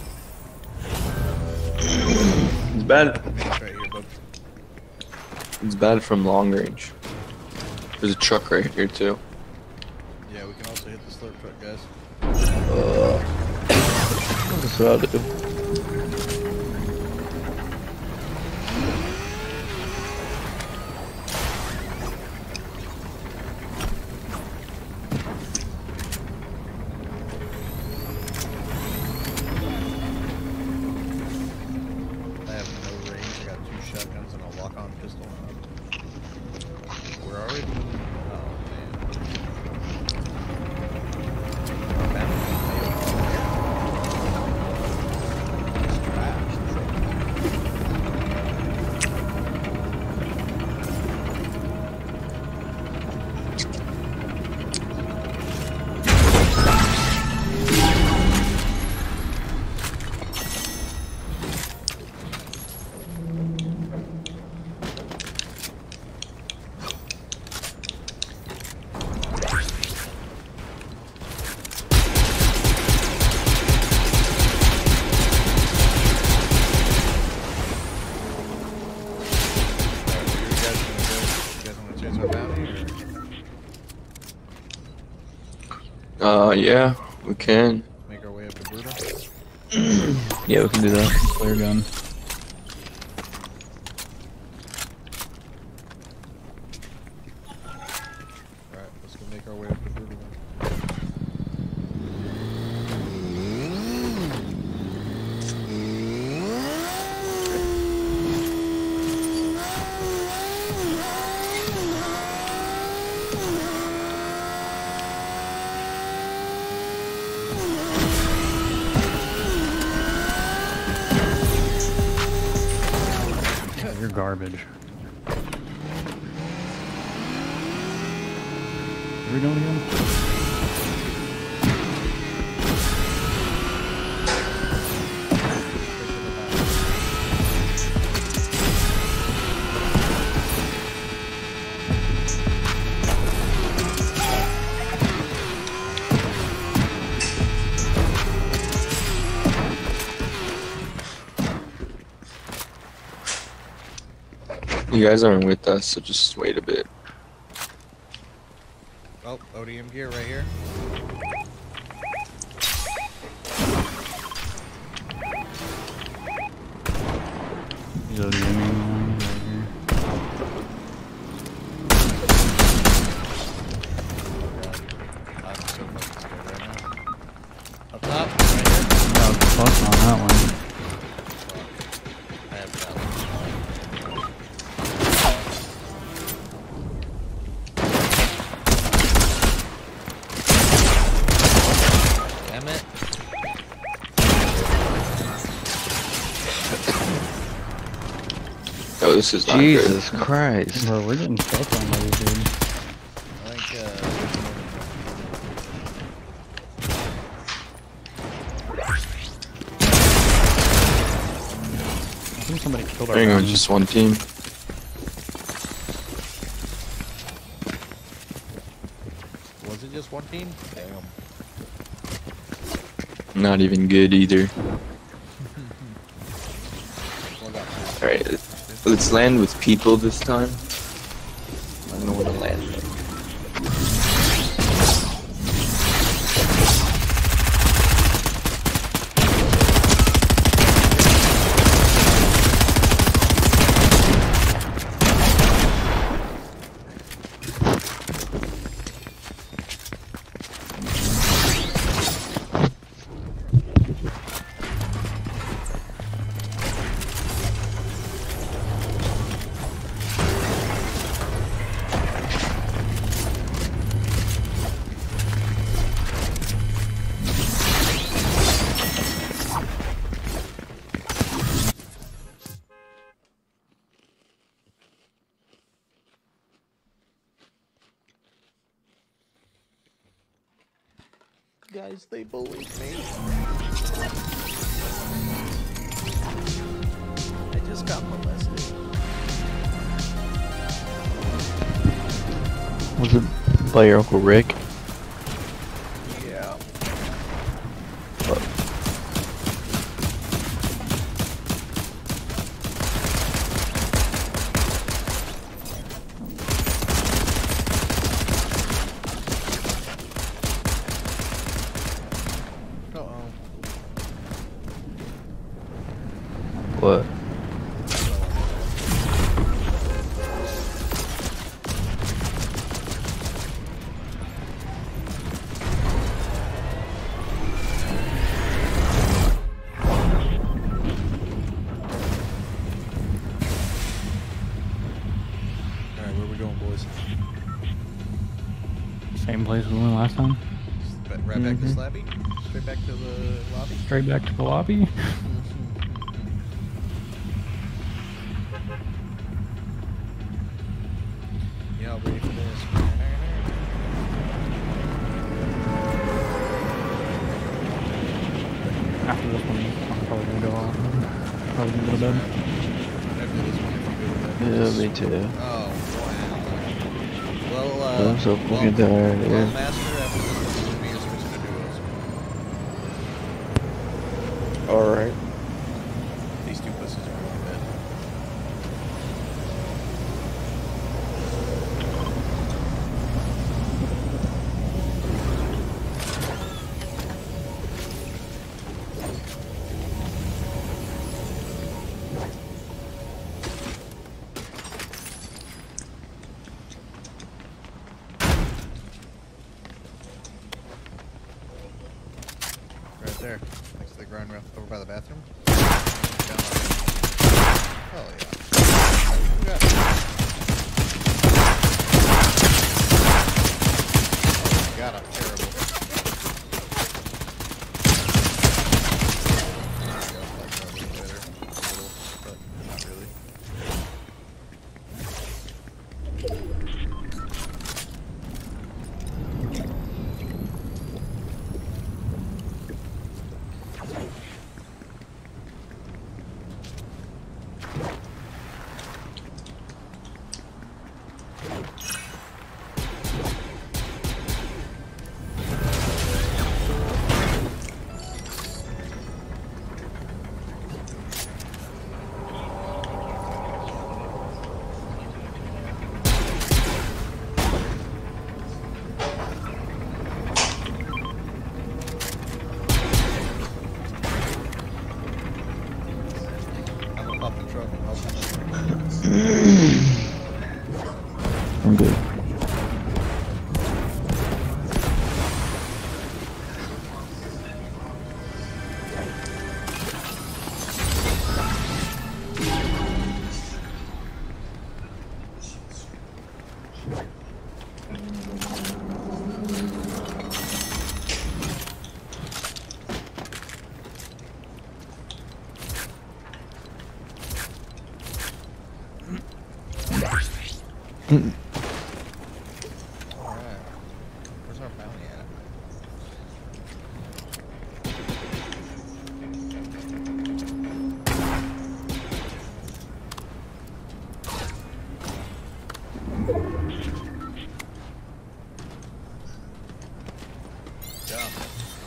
Speaker 5: It's bad.
Speaker 1: It's right here, bud.
Speaker 5: It's bad from long range. There's a truck right here too.
Speaker 1: Yeah, we can also hit the slurp truck, guys.
Speaker 4: That's what I'll do.
Speaker 1: I have no range. I got 2 shotguns and a lock-on pistol. We're already. Oh man. Our map is
Speaker 5: Yeah, we can.
Speaker 1: make our way up to Brutal.
Speaker 2: Yeah, we can do that. Flare gun.
Speaker 1: Alright, let's go make our way up to Brutal.
Speaker 2: you're garbage. Where are we going again?
Speaker 5: You guys aren't with us, so just wait a bit.
Speaker 1: Oh, ODM gear right here.
Speaker 2: He's ODMing right here.
Speaker 1: I'm so fucking scared right now. Up top, right here.
Speaker 2: Oh, fuck on that one.
Speaker 1: I have that one. Damn it.
Speaker 5: Oh, this is not
Speaker 4: Jesus Christ.
Speaker 2: Bro, we're getting fucked on by this dude.
Speaker 1: I think,
Speaker 2: I think somebody killed our
Speaker 5: good. Hang on,
Speaker 2: guy.
Speaker 5: just one team.
Speaker 1: was it just one team? Damn.
Speaker 5: Not even good either.
Speaker 1: What about mine?
Speaker 5: Alright, let's land with people this time. I don't know where to land.
Speaker 1: Guys, they bullied me. I just got molested.
Speaker 4: Was it by your Uncle Rick?
Speaker 1: Yeah. Uh-oh.
Speaker 4: What?
Speaker 1: Alright, where we going, boys?
Speaker 2: Same place we went last time.
Speaker 1: Right back to Slabby? Straight back to the lobby?
Speaker 2: Straight back to the lobby.
Speaker 1: Yeah, ready for this.
Speaker 2: After this one, I'm probably gonna go off. Probably gonna go to bed.
Speaker 1: After this one, if you go to bed.
Speaker 4: Yeah, me too.
Speaker 1: Oh, wow. Well,
Speaker 4: I'm so fucking tired,
Speaker 1: well,
Speaker 4: yeah.
Speaker 1: Master, after this one, me is switching to duos.
Speaker 5: Alright.
Speaker 1: These two pussies are going to bed. Right there, next to the ground rail, over by the bathroom. Down on it. Oh yeah. Who got it? Oh my god, I'm terrible. There we go, like that a little better. A little, but not really. hop in the truck.
Speaker 2: I'm good.
Speaker 1: Alright. Where's our bounty at? Jump.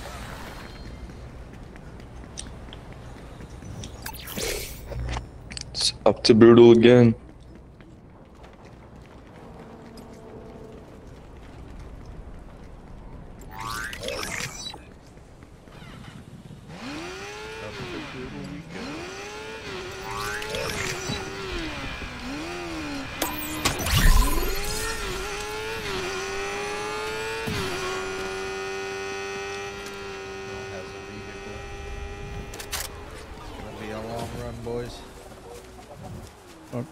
Speaker 5: It's up to Brutal again.
Speaker 1: Has a vehicle. It's gonna be a long run, boys.
Speaker 2: Fuck.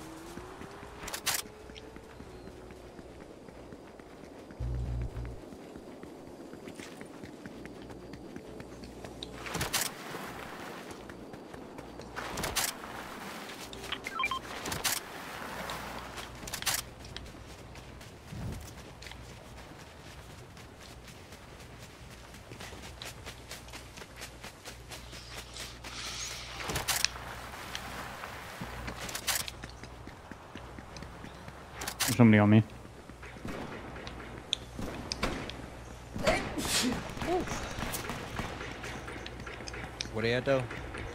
Speaker 2: There's somebody on me.
Speaker 1: What are you at, though?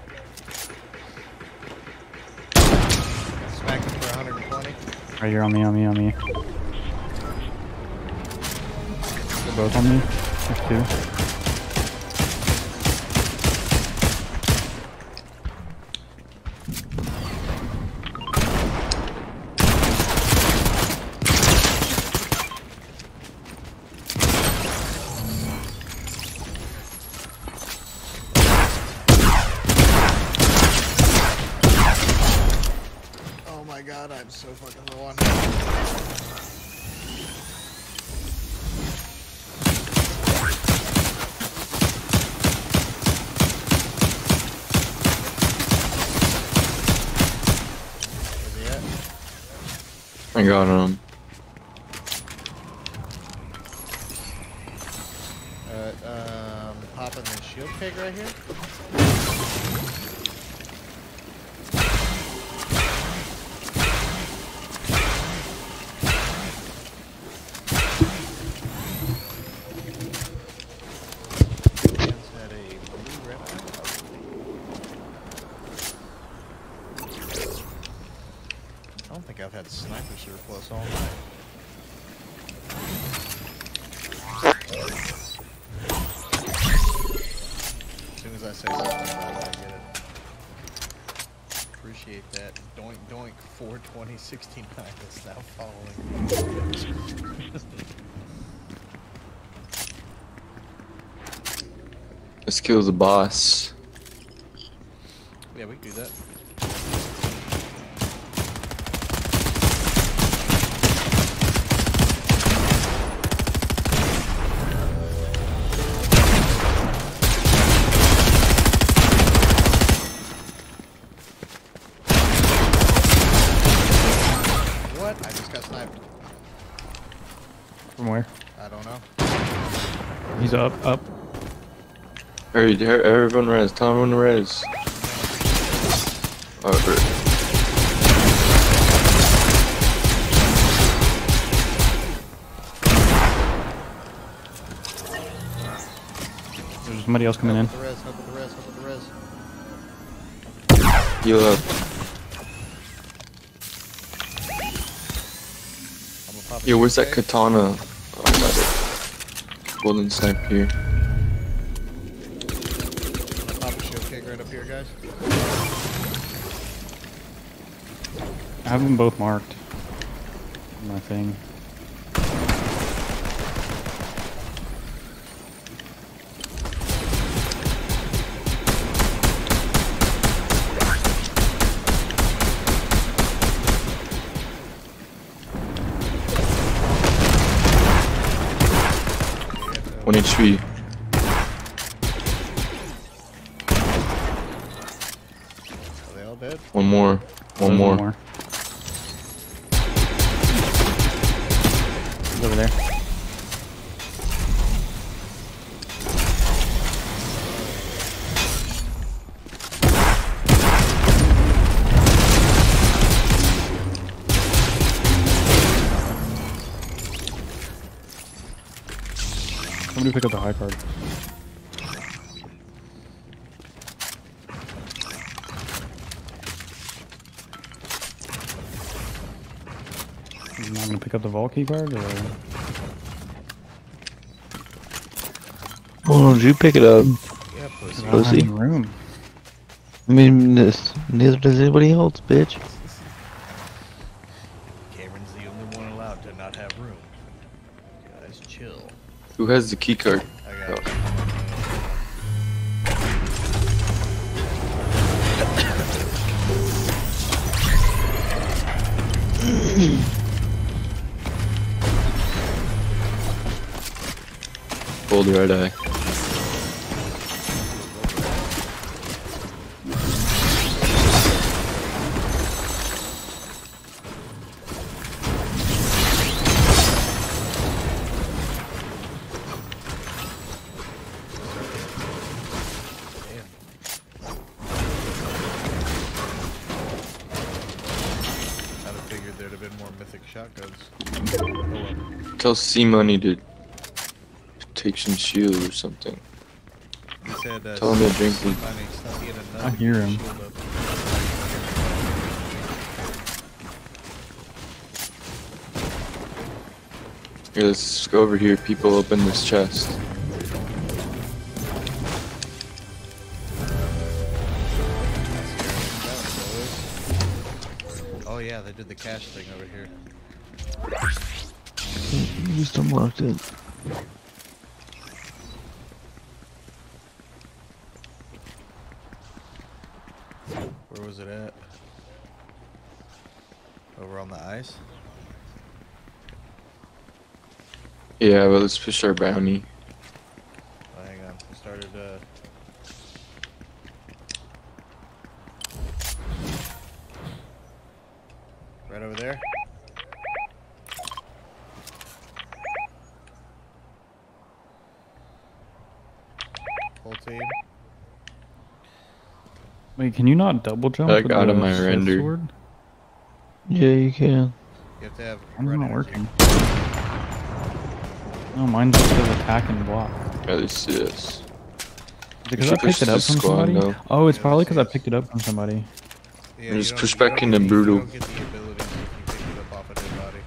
Speaker 1: Smacked him for 120.
Speaker 2: Right here on me, on me, on me. They're both on me. There's two.
Speaker 1: Oh my god, I'm so fucking low on Where's he at?
Speaker 5: I got him.
Speaker 1: Popping the shield keg right here. Had a blue rep. I don't think I've had sniper surplus all night. As soon as I say something about it, I get it. Appreciate that. Doink doink 42069 is now following.
Speaker 5: Let's kill the boss.
Speaker 1: Yeah, we can do that. What? I just got sniped.
Speaker 2: From where?
Speaker 1: I don't know.
Speaker 2: He's up, up.
Speaker 5: Hurry, everyone res. Tell everyone to res. Alright.
Speaker 2: There's somebody else coming in.
Speaker 1: Help with the res, help with the res, help with the res.
Speaker 5: Heal up.
Speaker 1: I'm gonna pop a
Speaker 5: Yo, where's that
Speaker 1: shield keg.
Speaker 5: katana? Oh, I got it. Golden snipe here.
Speaker 1: I'm gonna pop a shield keg right up here, guys.
Speaker 2: I have them both marked. My thing.
Speaker 5: One HP.
Speaker 1: Are they all dead?
Speaker 5: One more. One
Speaker 2: There's
Speaker 5: more.
Speaker 2: He's over there. Somebody pick up the high card. I'm not gonna pick up the vault key card, or
Speaker 4: Why don't you pick it up?
Speaker 1: Yeah, pussy.
Speaker 2: I don't have
Speaker 4: Pussy.
Speaker 2: any room.
Speaker 4: I mean, neither does anybody else, bitch.
Speaker 1: Cameron's the only one allowed to not have room. Guys, chill.
Speaker 5: Who has the key card?
Speaker 1: I got it.
Speaker 5: Hold the right eye.
Speaker 1: I'd have figured there'd have been more mythic shotguns. Oh well.
Speaker 5: Tell C Money to take some shield or something.
Speaker 1: He said,
Speaker 5: Tell him to drink
Speaker 1: Money,
Speaker 5: the-
Speaker 1: stop being a nut
Speaker 2: I
Speaker 1: and
Speaker 2: hear
Speaker 1: get your
Speaker 2: him.
Speaker 1: shield up.
Speaker 5: Here, let's go over here. People open this chest.
Speaker 1: Oh yeah, they did the cash thing over here.
Speaker 4: You just unlocked it.
Speaker 1: Where was it at? Over on the ice?
Speaker 5: Yeah, but let's push our bounty.
Speaker 1: Oh, hang on. I started, right over there? Whole team.
Speaker 2: Wait, can you not double jump?
Speaker 5: I
Speaker 2: with
Speaker 5: got
Speaker 2: the
Speaker 5: him, I
Speaker 2: Sith
Speaker 5: render.
Speaker 2: sword?
Speaker 4: Yeah, you can.
Speaker 1: You have to have
Speaker 2: Mine's
Speaker 1: run
Speaker 2: not
Speaker 1: energy.
Speaker 2: working. No, mine just says attack and block.
Speaker 5: Yeah, let's see this.
Speaker 2: Is it
Speaker 5: You
Speaker 2: because I
Speaker 5: should push
Speaker 2: picked it up
Speaker 5: this
Speaker 2: from
Speaker 5: squad,
Speaker 2: somebody?
Speaker 5: though.
Speaker 2: Oh, it's
Speaker 1: Yeah,
Speaker 2: probably
Speaker 1: this
Speaker 2: because I
Speaker 1: is-
Speaker 2: picked it up from somebody.
Speaker 1: Yeah,
Speaker 5: Just
Speaker 1: you
Speaker 5: push
Speaker 1: don't- you
Speaker 5: back
Speaker 1: don't
Speaker 5: into
Speaker 1: get the-
Speaker 5: brutal.
Speaker 1: You don't get the abilities if you pick it up off a dead body.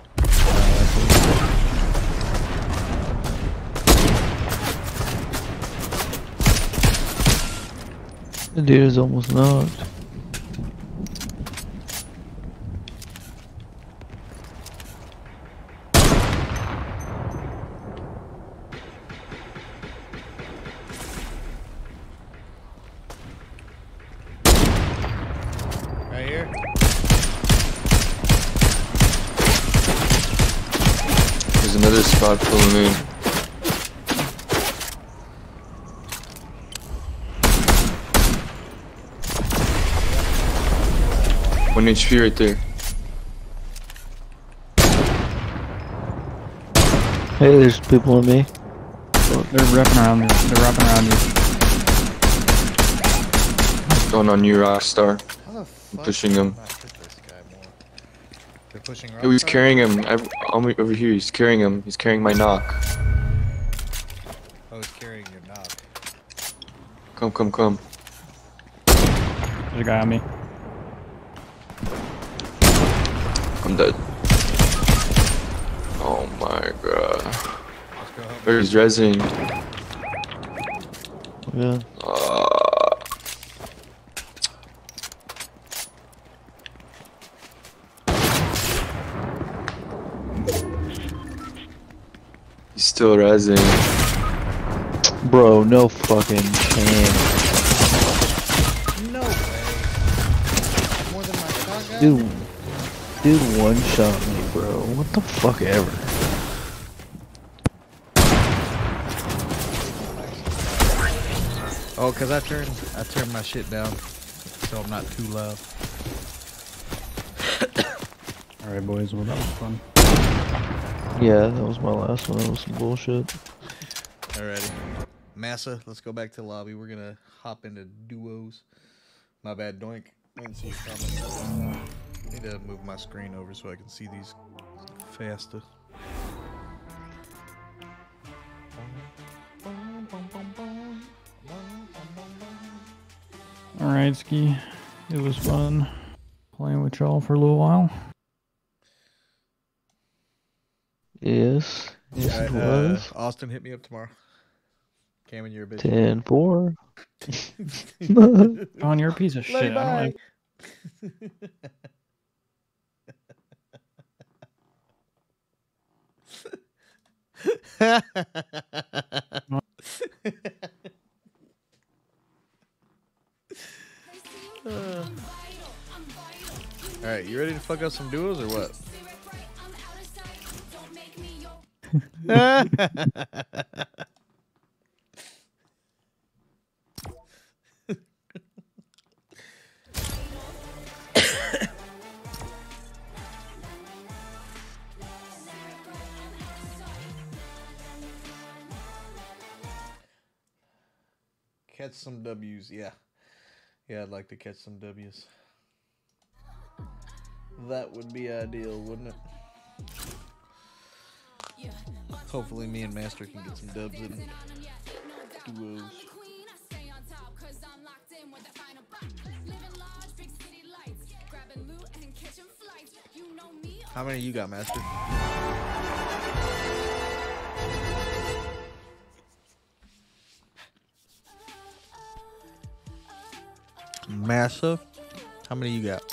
Speaker 4: The dude is almost knocked.
Speaker 1: Right here?
Speaker 5: There's another squad pulling in. One HP right there.
Speaker 4: Hey, there's people on me.
Speaker 2: They're wrapping around you. They're wrapping around you.
Speaker 5: Going on you, Rockstar.
Speaker 1: How the fuck
Speaker 5: pushing
Speaker 1: did I
Speaker 5: him.
Speaker 1: not hit this guy more? They're pushing
Speaker 5: Oh, he's
Speaker 1: Rockstar?
Speaker 5: carrying him. Over here, he's carrying him. He's carrying my knock.
Speaker 1: Oh, he's carrying your knock.
Speaker 5: Come, come, come.
Speaker 2: There's a guy on me.
Speaker 5: I'm dead. Oh my god.
Speaker 1: Let's go home.
Speaker 5: Where's Resin?
Speaker 4: Yeah.
Speaker 5: Still rising.
Speaker 4: Bro, no fucking chance.
Speaker 1: No way. More than my shotgun?
Speaker 4: Dude one shot me, bro. What the fuck ever.
Speaker 1: Oh, cause I turned my shit down, so I'm not too loud.
Speaker 2: All right, boys. Well, that was fun.
Speaker 4: Yeah, that was my last one. That was some bullshit.
Speaker 1: Alrighty. Massa, let's go back to the lobby. We're gonna hop into duos. My bad, Doink. I didn't see you coming. I need to move my screen over so I can see these faster.
Speaker 2: All right, Ski. It was fun playing with y'all for a little while.
Speaker 4: Yes. Yes, it
Speaker 1: Alright,
Speaker 4: was.
Speaker 1: Austin, hit me up tomorrow. Cameron, you're a bitch.
Speaker 4: 10-4.
Speaker 2: John, you're a piece of
Speaker 1: Love you,
Speaker 2: shit. I don't
Speaker 1: Alright, you ready to fuck up some duos or what? Catch some W's, yeah. Yeah, I'd like to catch some W's. That would be ideal, wouldn't it? Hopefully me and Master can get some dubs in duos. How many you got, Master? Massive? How many you got?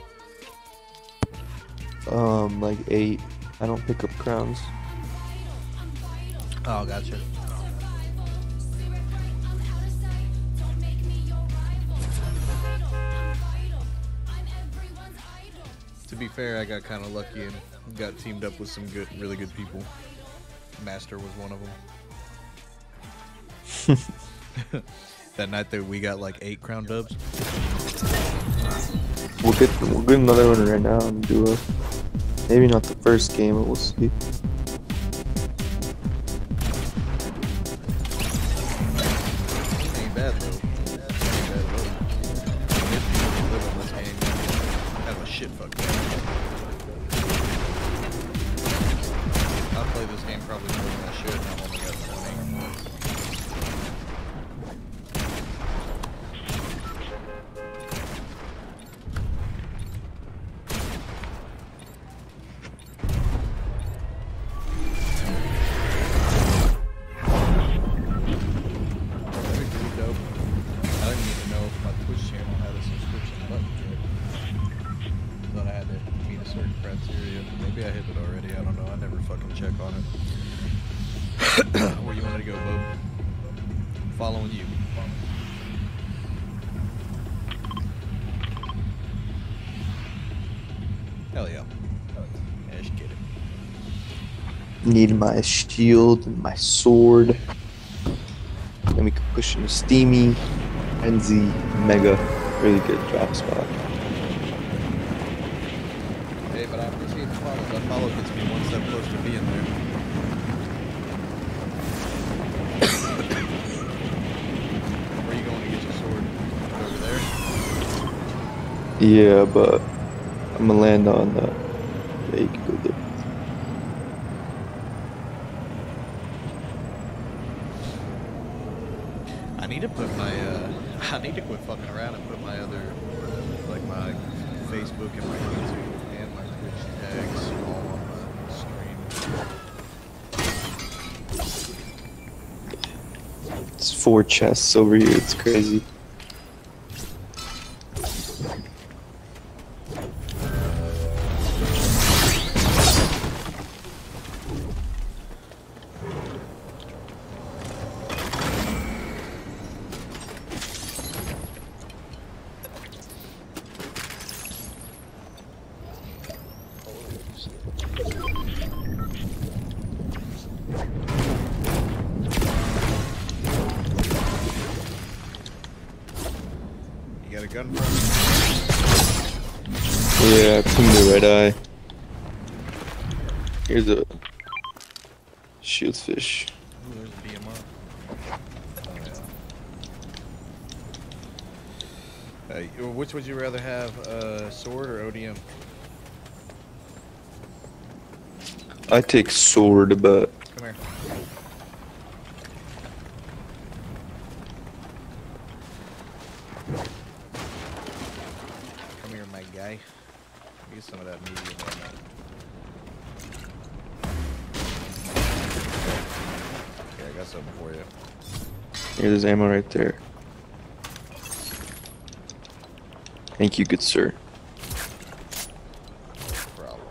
Speaker 5: Like 8. I don't pick up crowns.
Speaker 1: Oh, gotcha. To be fair, I got kind of lucky and got teamed up with some really good people. Master was one of them. That night that we got like 8 crown dubs.
Speaker 5: We'll get another one right now and do it. Maybe not the first game, but we'll see.
Speaker 1: Ain't bad though. Ain't bad at all. If you live on this game, have a shit fuck up. I'll play this game probably more than I should, and I've only got 20. Maybe I hit it already, I don't know, I never fucking check on it. Where you want to go, Bo? Following you. Hell yeah. Yeah, just get it.
Speaker 5: Need my shield and my sword. Then we can push into Steamy, Enzy, Mega. Really good drop spot.
Speaker 1: Hey, but I appreciate the follow. That follow gets me one step closer to being there. Where are you going to get your sword? Over there?
Speaker 5: Yeah, but I'm gonna land on the. Yeah, you can go there.
Speaker 1: I need to put my, I need to quit fucking around and put my other, like my Facebook and my YouTube and my Twitch tags all on the screen.
Speaker 5: It's 4 chests over here. It's crazy.
Speaker 1: gun for
Speaker 5: Yeah, ping the red eye. Here's a shieldfish.
Speaker 1: me? Ooh, there's a BMR. Oh, yeah. Which would you rather have, sword or ODM?
Speaker 5: I take sword, but
Speaker 1: Come here. Come here, my guy. Get some of that medium on that. Okay, I got something for you.
Speaker 5: here's ammo right there. Thank you, good sir.
Speaker 1: No problem.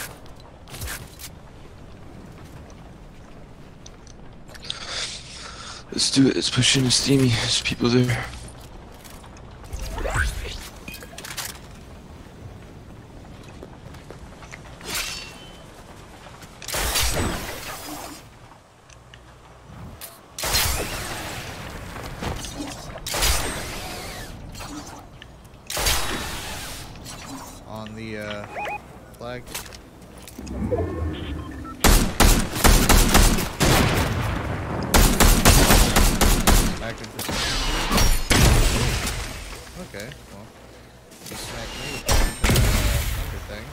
Speaker 5: Let's do it. Let's push into Steamy. There's people there.
Speaker 1: On the flag. Smacked it for some. Okay, well, you smacked me with that other thing.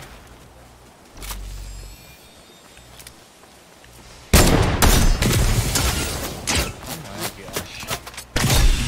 Speaker 1: Oh my gosh.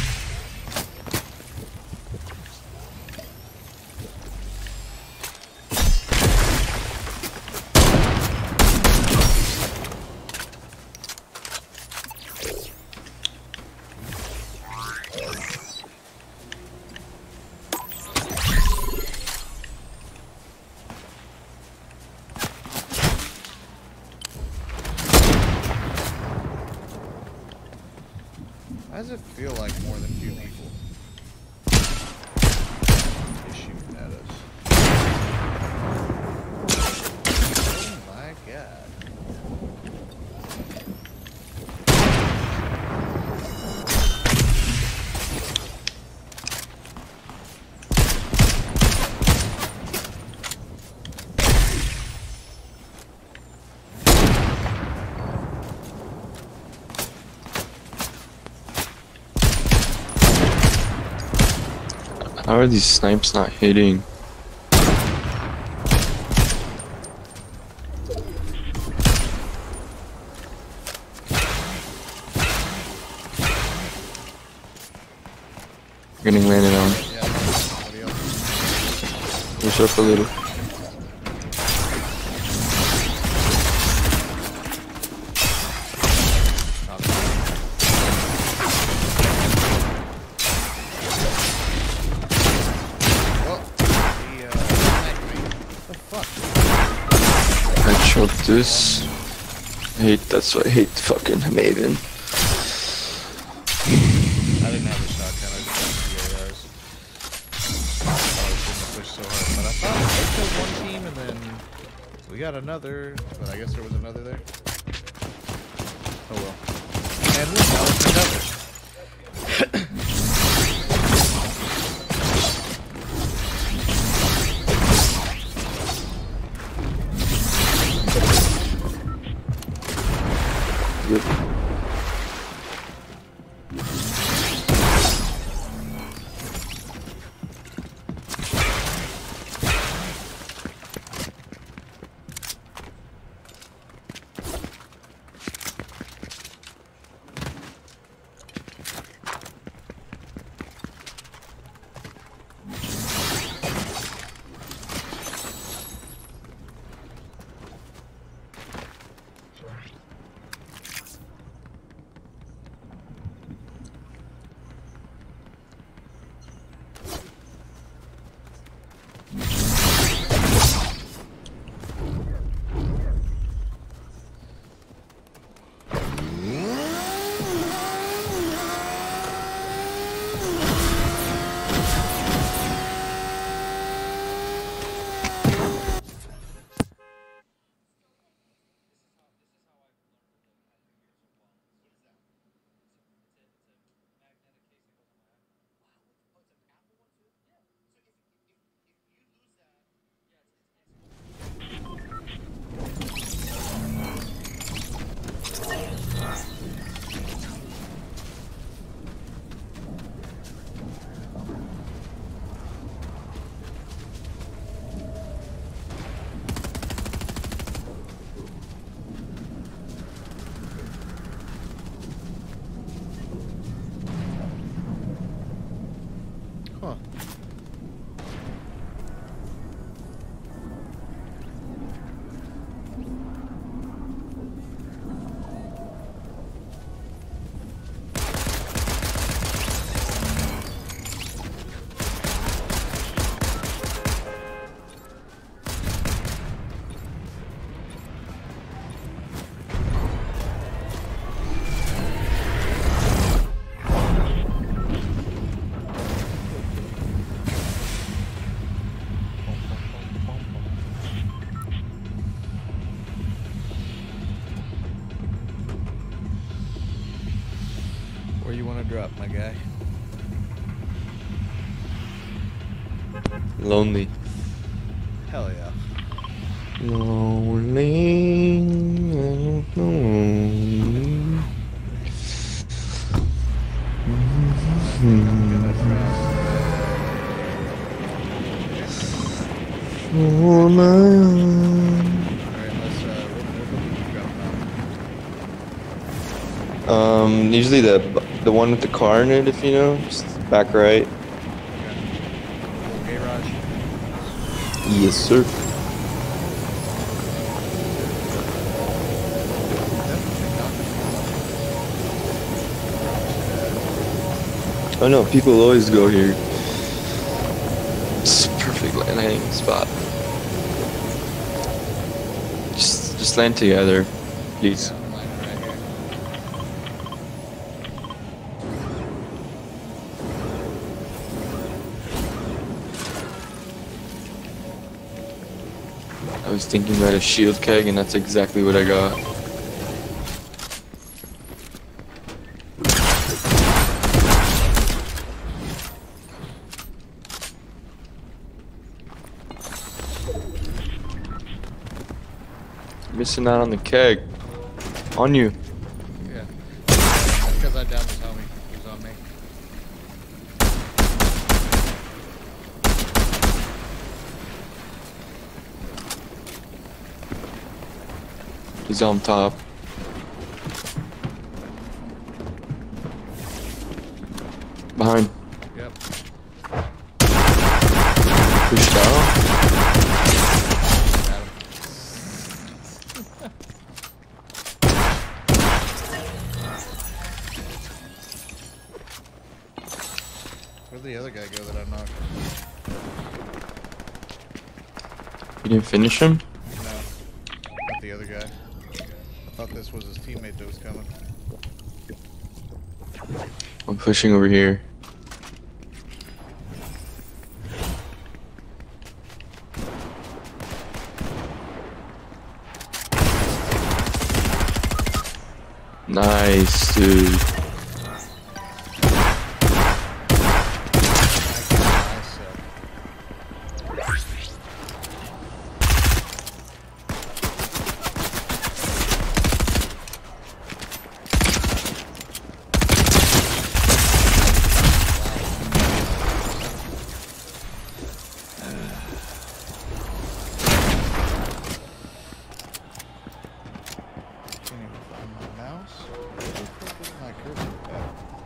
Speaker 1: Why does it feel like more than two people is shooting at us? Oh my god.
Speaker 5: How are these snipes not hitting? Getting landed on.
Speaker 1: Yeah, somebody else.
Speaker 5: Push up a little.
Speaker 1: Well, he sniped me. What the fuck?
Speaker 5: I choked this. That's why I hate fucking Maven.
Speaker 1: I didn't have a shotgun, I just had PARs. Probably shouldn't have pushed so hard, but I thought I killed one team and then we got another, but I guess there was another there. Oh well. And look, now it's another.
Speaker 5: Yep.
Speaker 1: want to drop, my guy?
Speaker 5: Lonely.
Speaker 1: Hell yeah.
Speaker 5: Lonely.
Speaker 1: Gonna drop.
Speaker 5: Oh my.
Speaker 1: Alright, let's, what drop now?
Speaker 5: Usually the one with the car in it, if you know, just back right.
Speaker 1: Okay, Raj.
Speaker 5: Yes, sir. Oh no, people always go here. It's a perfect landing spot. Just land together, please.
Speaker 1: I'm landing right here.
Speaker 5: I was thinking about a shield keg, and that's exactly what I got. Missing out on the keg. On you.
Speaker 1: Yeah. Because I downed his homie. He was on me.
Speaker 5: He's on top. Behind.
Speaker 1: Yep.
Speaker 5: Pushed out.
Speaker 1: Got him. Where'd the other guy go that I knocked?
Speaker 5: You didn't finish him?
Speaker 1: No. Not the other guy. I thought this was his teammate that was coming.
Speaker 5: I'm pushing over here. Nice, dude.
Speaker 1: Nice, Can't even find my mouse. Where the fuck is my cursor at?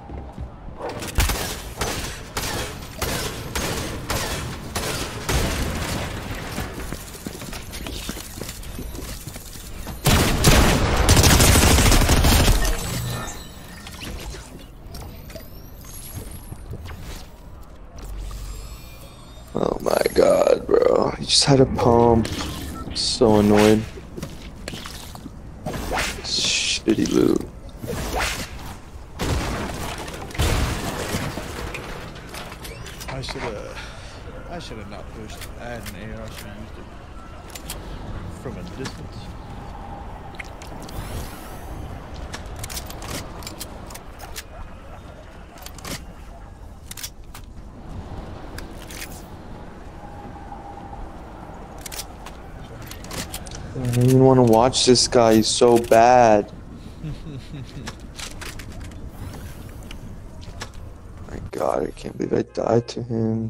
Speaker 5: Oh my god, bro. He just had a pump. So annoyed. Shitty loot.
Speaker 1: I should have not pushed. I had an AR, I should have used it from a distance.
Speaker 5: I don't even want to watch this guy. He's so bad. My god, I can't believe I died to him.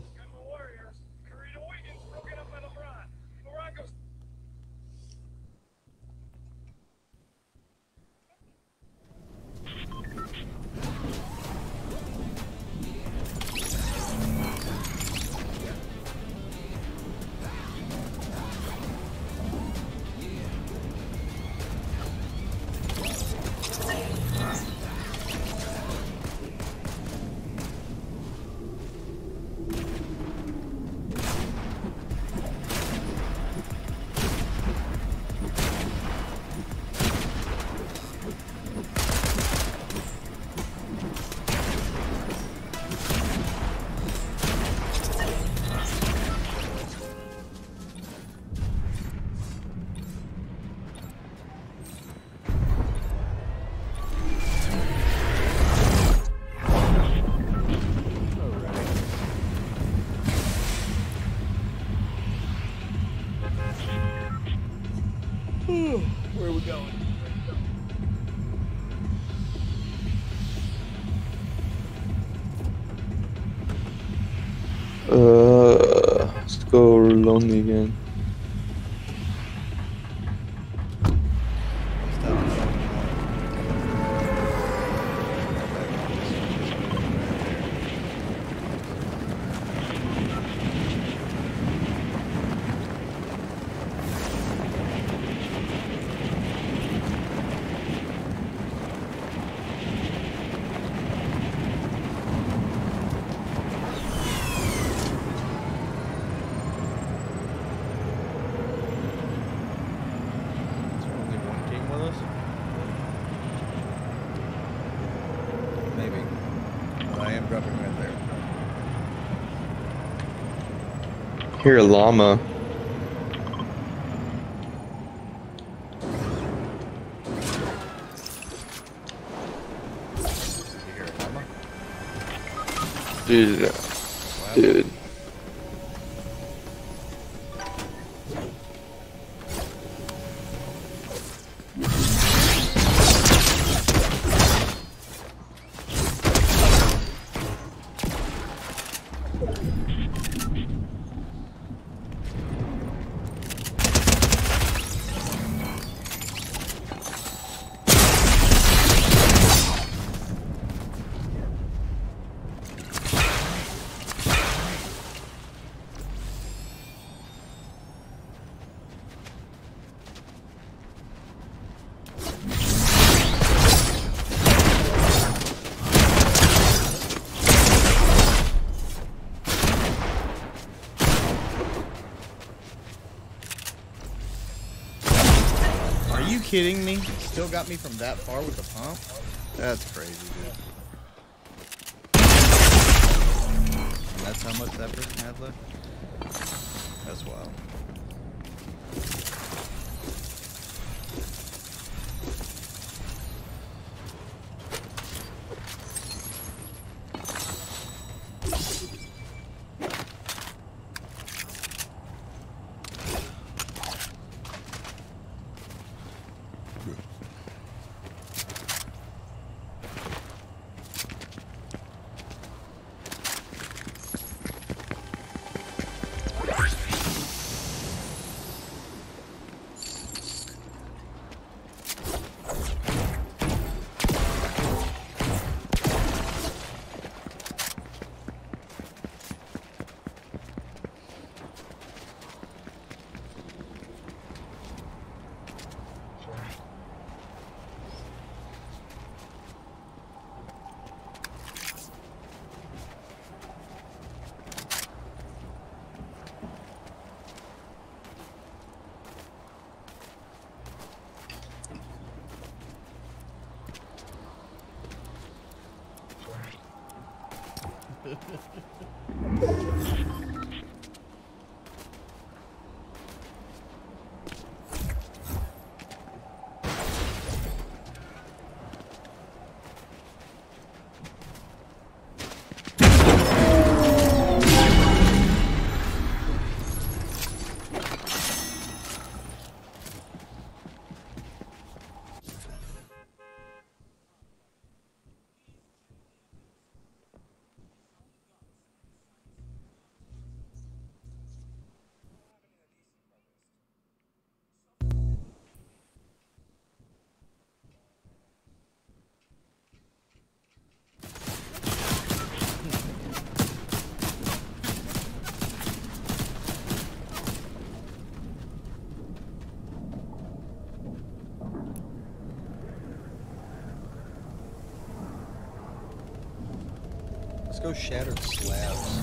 Speaker 1: Where are we going?
Speaker 5: Let's go lonely again. Hear a llama. Dude. Dude.
Speaker 1: Are you kidding me? Still got me from that far with the pump? That's crazy, dude. And that's how much that person had left? That's wild. Let's go shattered slabs.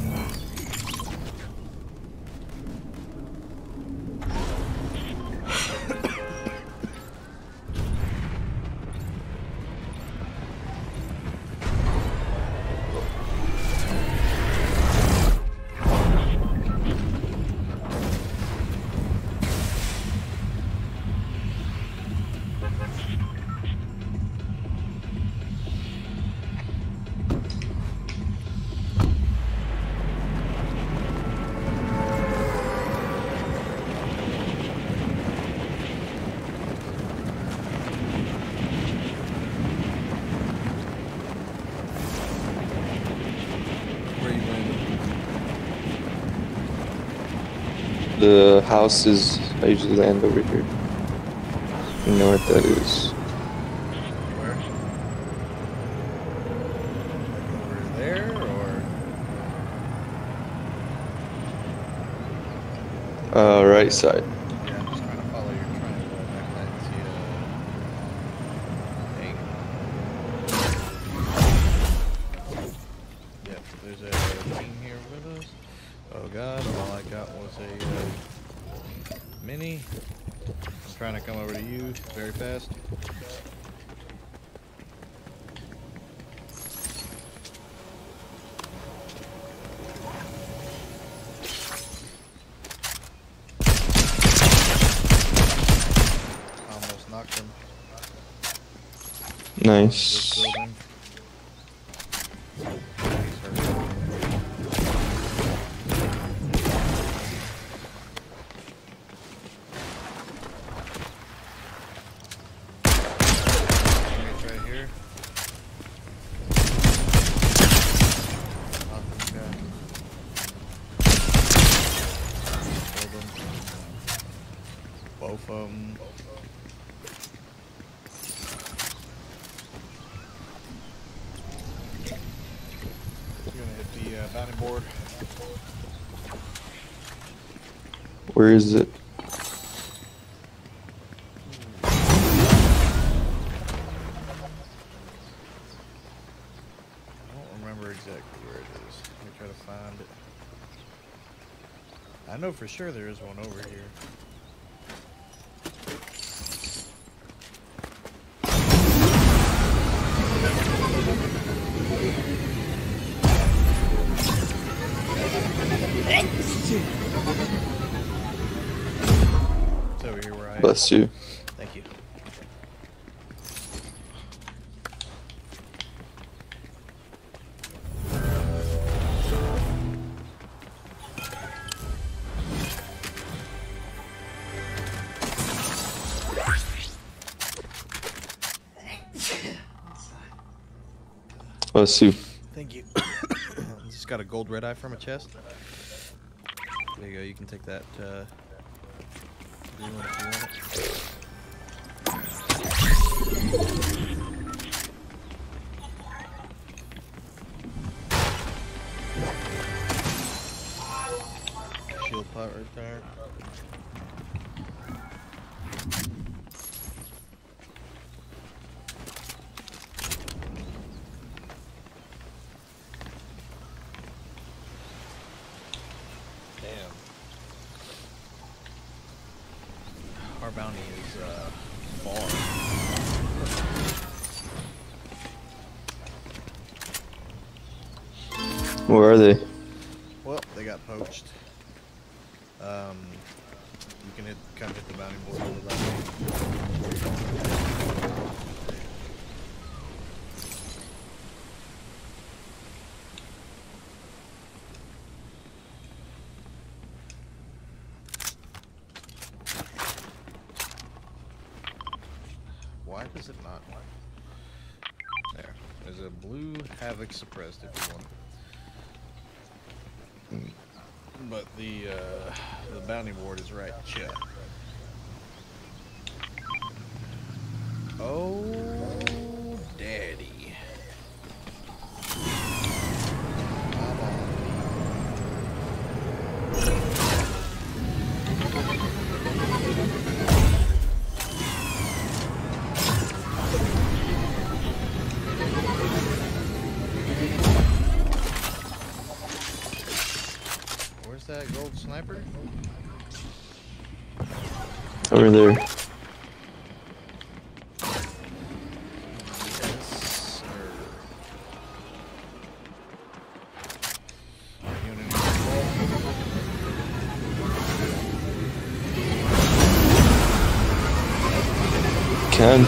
Speaker 5: The house is. I usually land over here. You know what that is?
Speaker 1: Where? Over there, or?
Speaker 5: Right side.
Speaker 1: Yeah, I'm just trying to follow your triangle back and see Yep, there's a team here with us. Oh god, all I got was a mini. I'm trying to come over to you very fast. Almost knocked him. This
Speaker 5: Nice.
Speaker 1: building. He's hurt. Teammates right here. Knock this guy. Killed him. Both of them. You're gonna hit the bounty board.
Speaker 5: Where is it?
Speaker 1: I don't remember exactly where it is. Let me try to find it. I know for sure there is one over here. It's over here where I am.
Speaker 5: Bless you.
Speaker 1: Thank you.
Speaker 5: Bless you.
Speaker 1: Thank you. Just got a gold red eye from a chest. There you go. You can take that. Green one if you want it. Shield pot right there. Damn. Our bounty is far.
Speaker 5: Where are they?
Speaker 1: Well, they got poached. You can come hit the bounty board with that. Why does it not? There. There's a blue Havoc suppressed if you want. But the bounty board is right here. Oh, daddy. Come on. Where's that gold sniper?
Speaker 5: Over there.
Speaker 1: Yes, sir. Unit
Speaker 5: Can.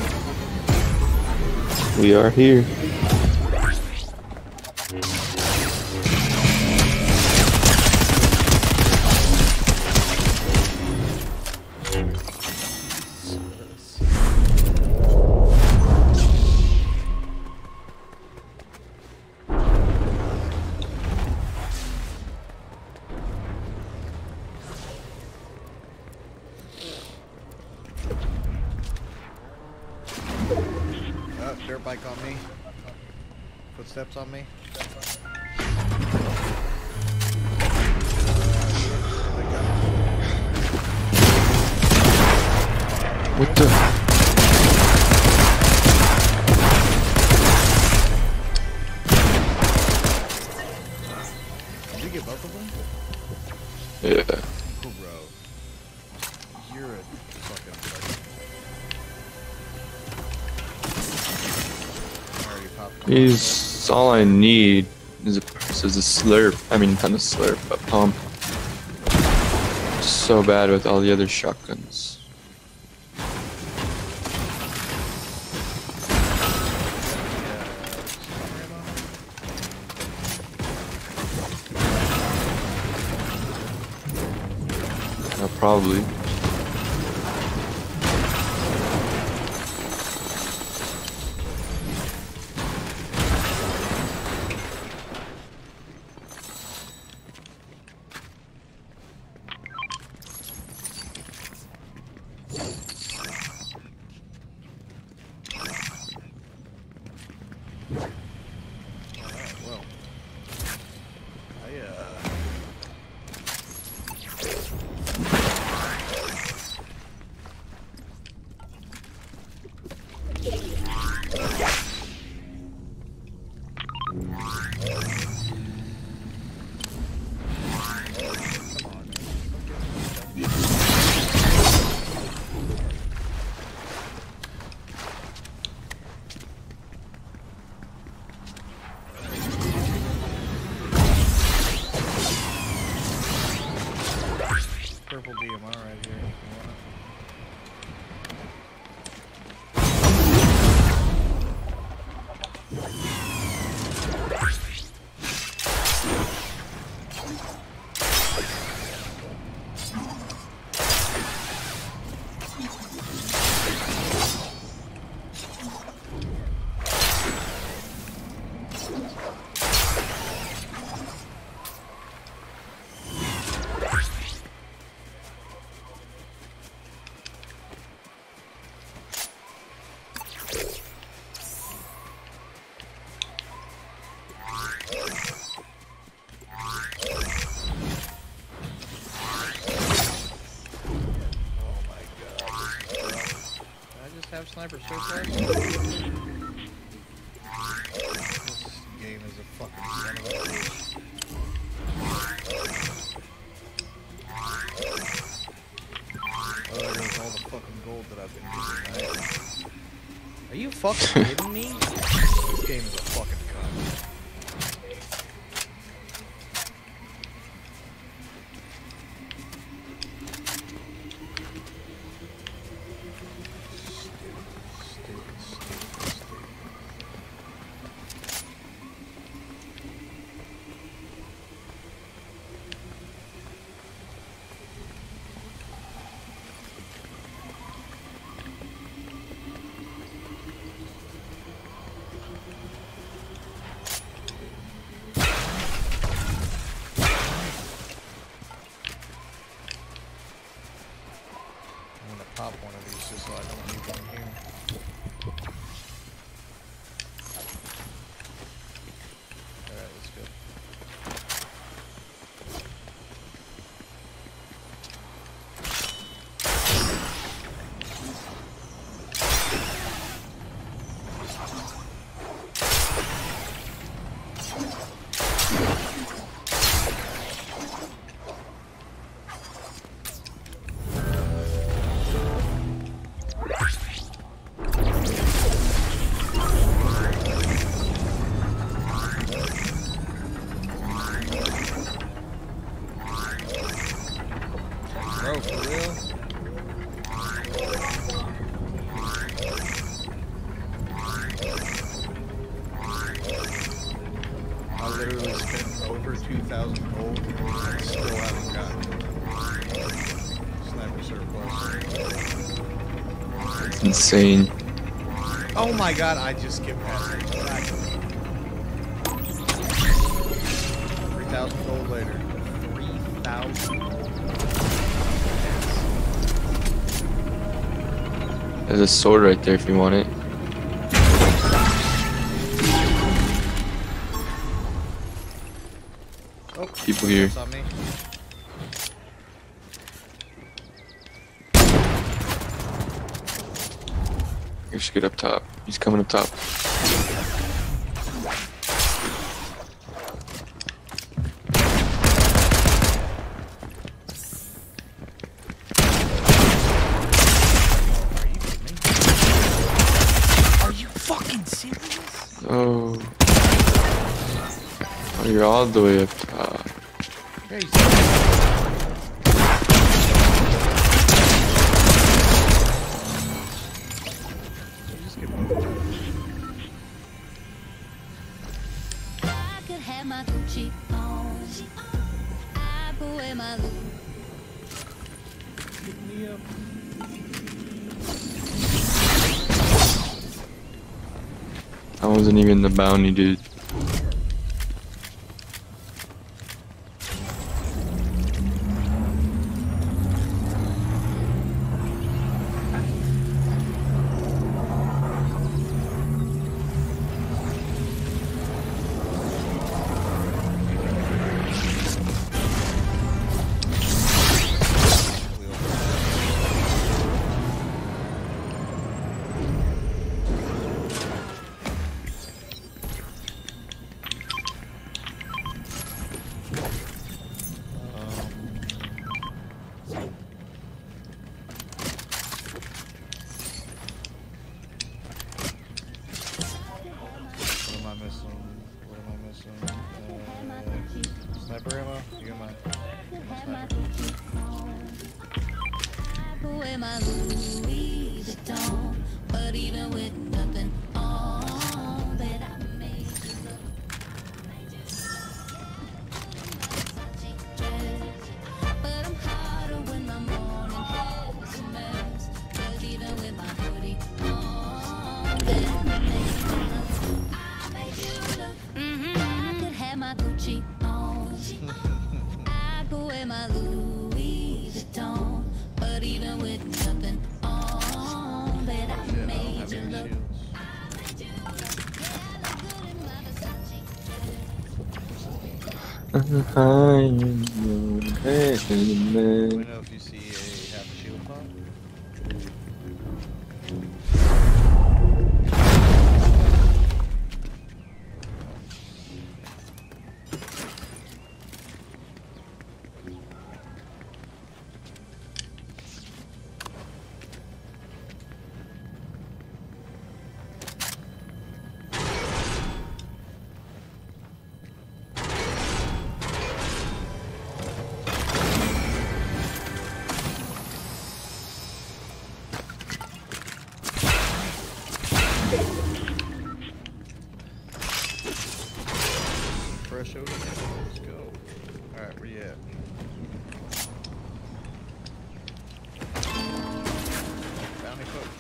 Speaker 5: We are here.
Speaker 1: Dirt bike on me. Footsteps on me.
Speaker 5: What the?
Speaker 1: Did you get both of them?
Speaker 5: Yeah.
Speaker 1: Bro. You're a fucking I already popped one.
Speaker 5: Is all I need is a slurp. I mean, not a slurp, a pump. So bad with all the other shotguns. Probably.
Speaker 1: Purple DMR right here. Have sniper so far? This game is a fucking son of a bitch. Oh, there goes all the fucking gold that I've been using, right? Are you fucking kidding me? This game is a fucking cunt. Pop one of these just so I don't leave one here. Alright, let's go. Bro, for real? I literally spent over 2,000 gold and still haven't gotten sniper surplus.
Speaker 5: It's insane.
Speaker 1: Oh my god, I just skipped past it. 3,000 gold later. 3,000 gold.
Speaker 5: There's a sword right there if you want it. people here.
Speaker 1: Saw me.
Speaker 5: You should get up top. He's coming up top.
Speaker 1: Are you fucking serious?
Speaker 5: Oh. Oh, you're all the way up top.
Speaker 1: Yeah, you just get
Speaker 6: I could have my Gucci on. I put away my Louis.
Speaker 1: me up.
Speaker 5: I wasn't even the bounty dude.
Speaker 1: What am I missing? What am I missing? Sniper ammo? You got my sniper.
Speaker 6: I put away my Louis Vuitton. But even with nothing on, that I made you look. But I'm hotter when my morning hair's a mess. 'Cause even with my hoodie on, that I made you look. I made you look. I could have my Gucci on. I put away my Louis Vuitton. But even with nothing on, that I
Speaker 1: Shit, I don't
Speaker 6: made
Speaker 1: have
Speaker 6: you
Speaker 1: any
Speaker 6: look.
Speaker 1: shields. Let me know if you see a half shield pop. Fresh over there. Let's go. Alright, where you at? Bounty coach.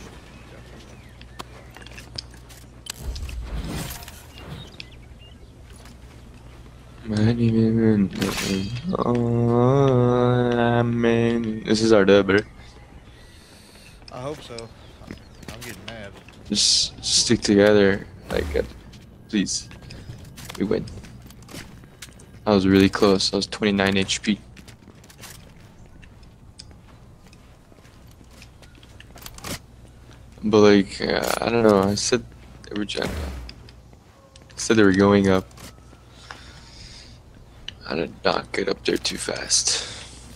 Speaker 5: This is our dub, bro.
Speaker 1: I hope so. I'm getting mad.
Speaker 5: Just stick together. Like, please. We win. I was really close. I was 29 HP. But like, I don't know. I said they were said they were going up. I did not get up there too fast.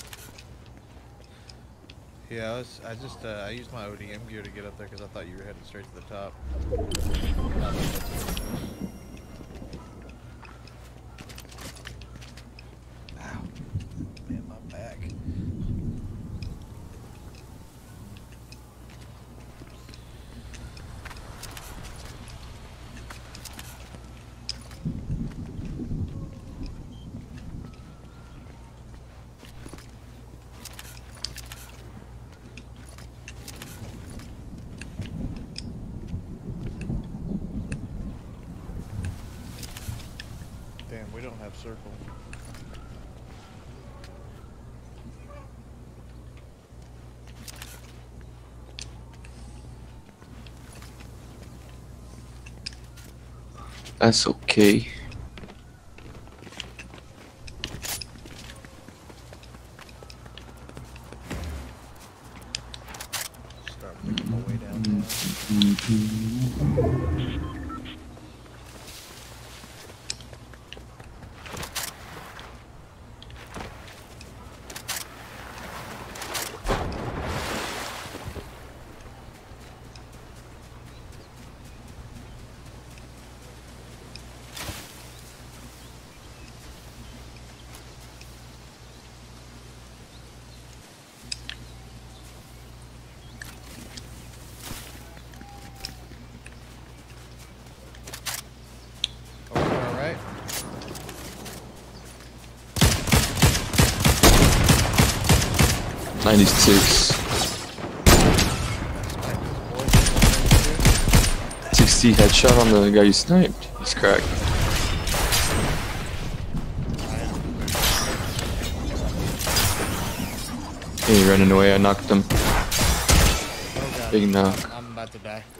Speaker 1: Yeah, I used my ODM gear to get up there because I thought you were heading straight to the top. Ow. Man, my back. Damn, we don't have circle.
Speaker 5: That's okay.
Speaker 1: All right.
Speaker 5: 96. 60 headshot on the guy you sniped. He's cracked. Hey, running away. I knocked him.
Speaker 1: Oh god.
Speaker 5: Big knock.
Speaker 1: I'm about to die.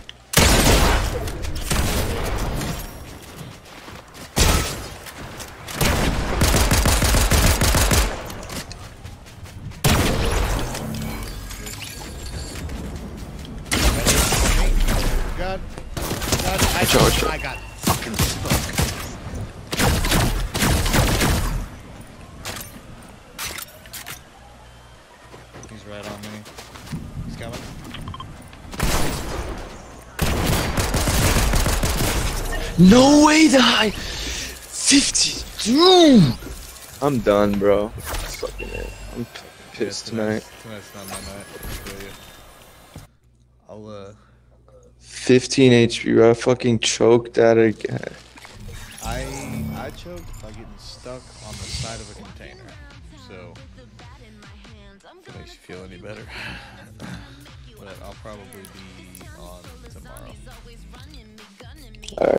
Speaker 1: God. God,
Speaker 5: Watch out.
Speaker 1: I got fucking stuck. He's right on me. He's coming.
Speaker 5: No way the high 52. I'm done, bro. That's fucking it. I'm pissed tonight.
Speaker 1: Tonight's not my night. I feel you. I'll
Speaker 5: 15 HP, bro. I fucking choked that again.
Speaker 1: I choked by getting stuck on the side of a container. So if it makes you feel any better. But I'll probably be on tomorrow.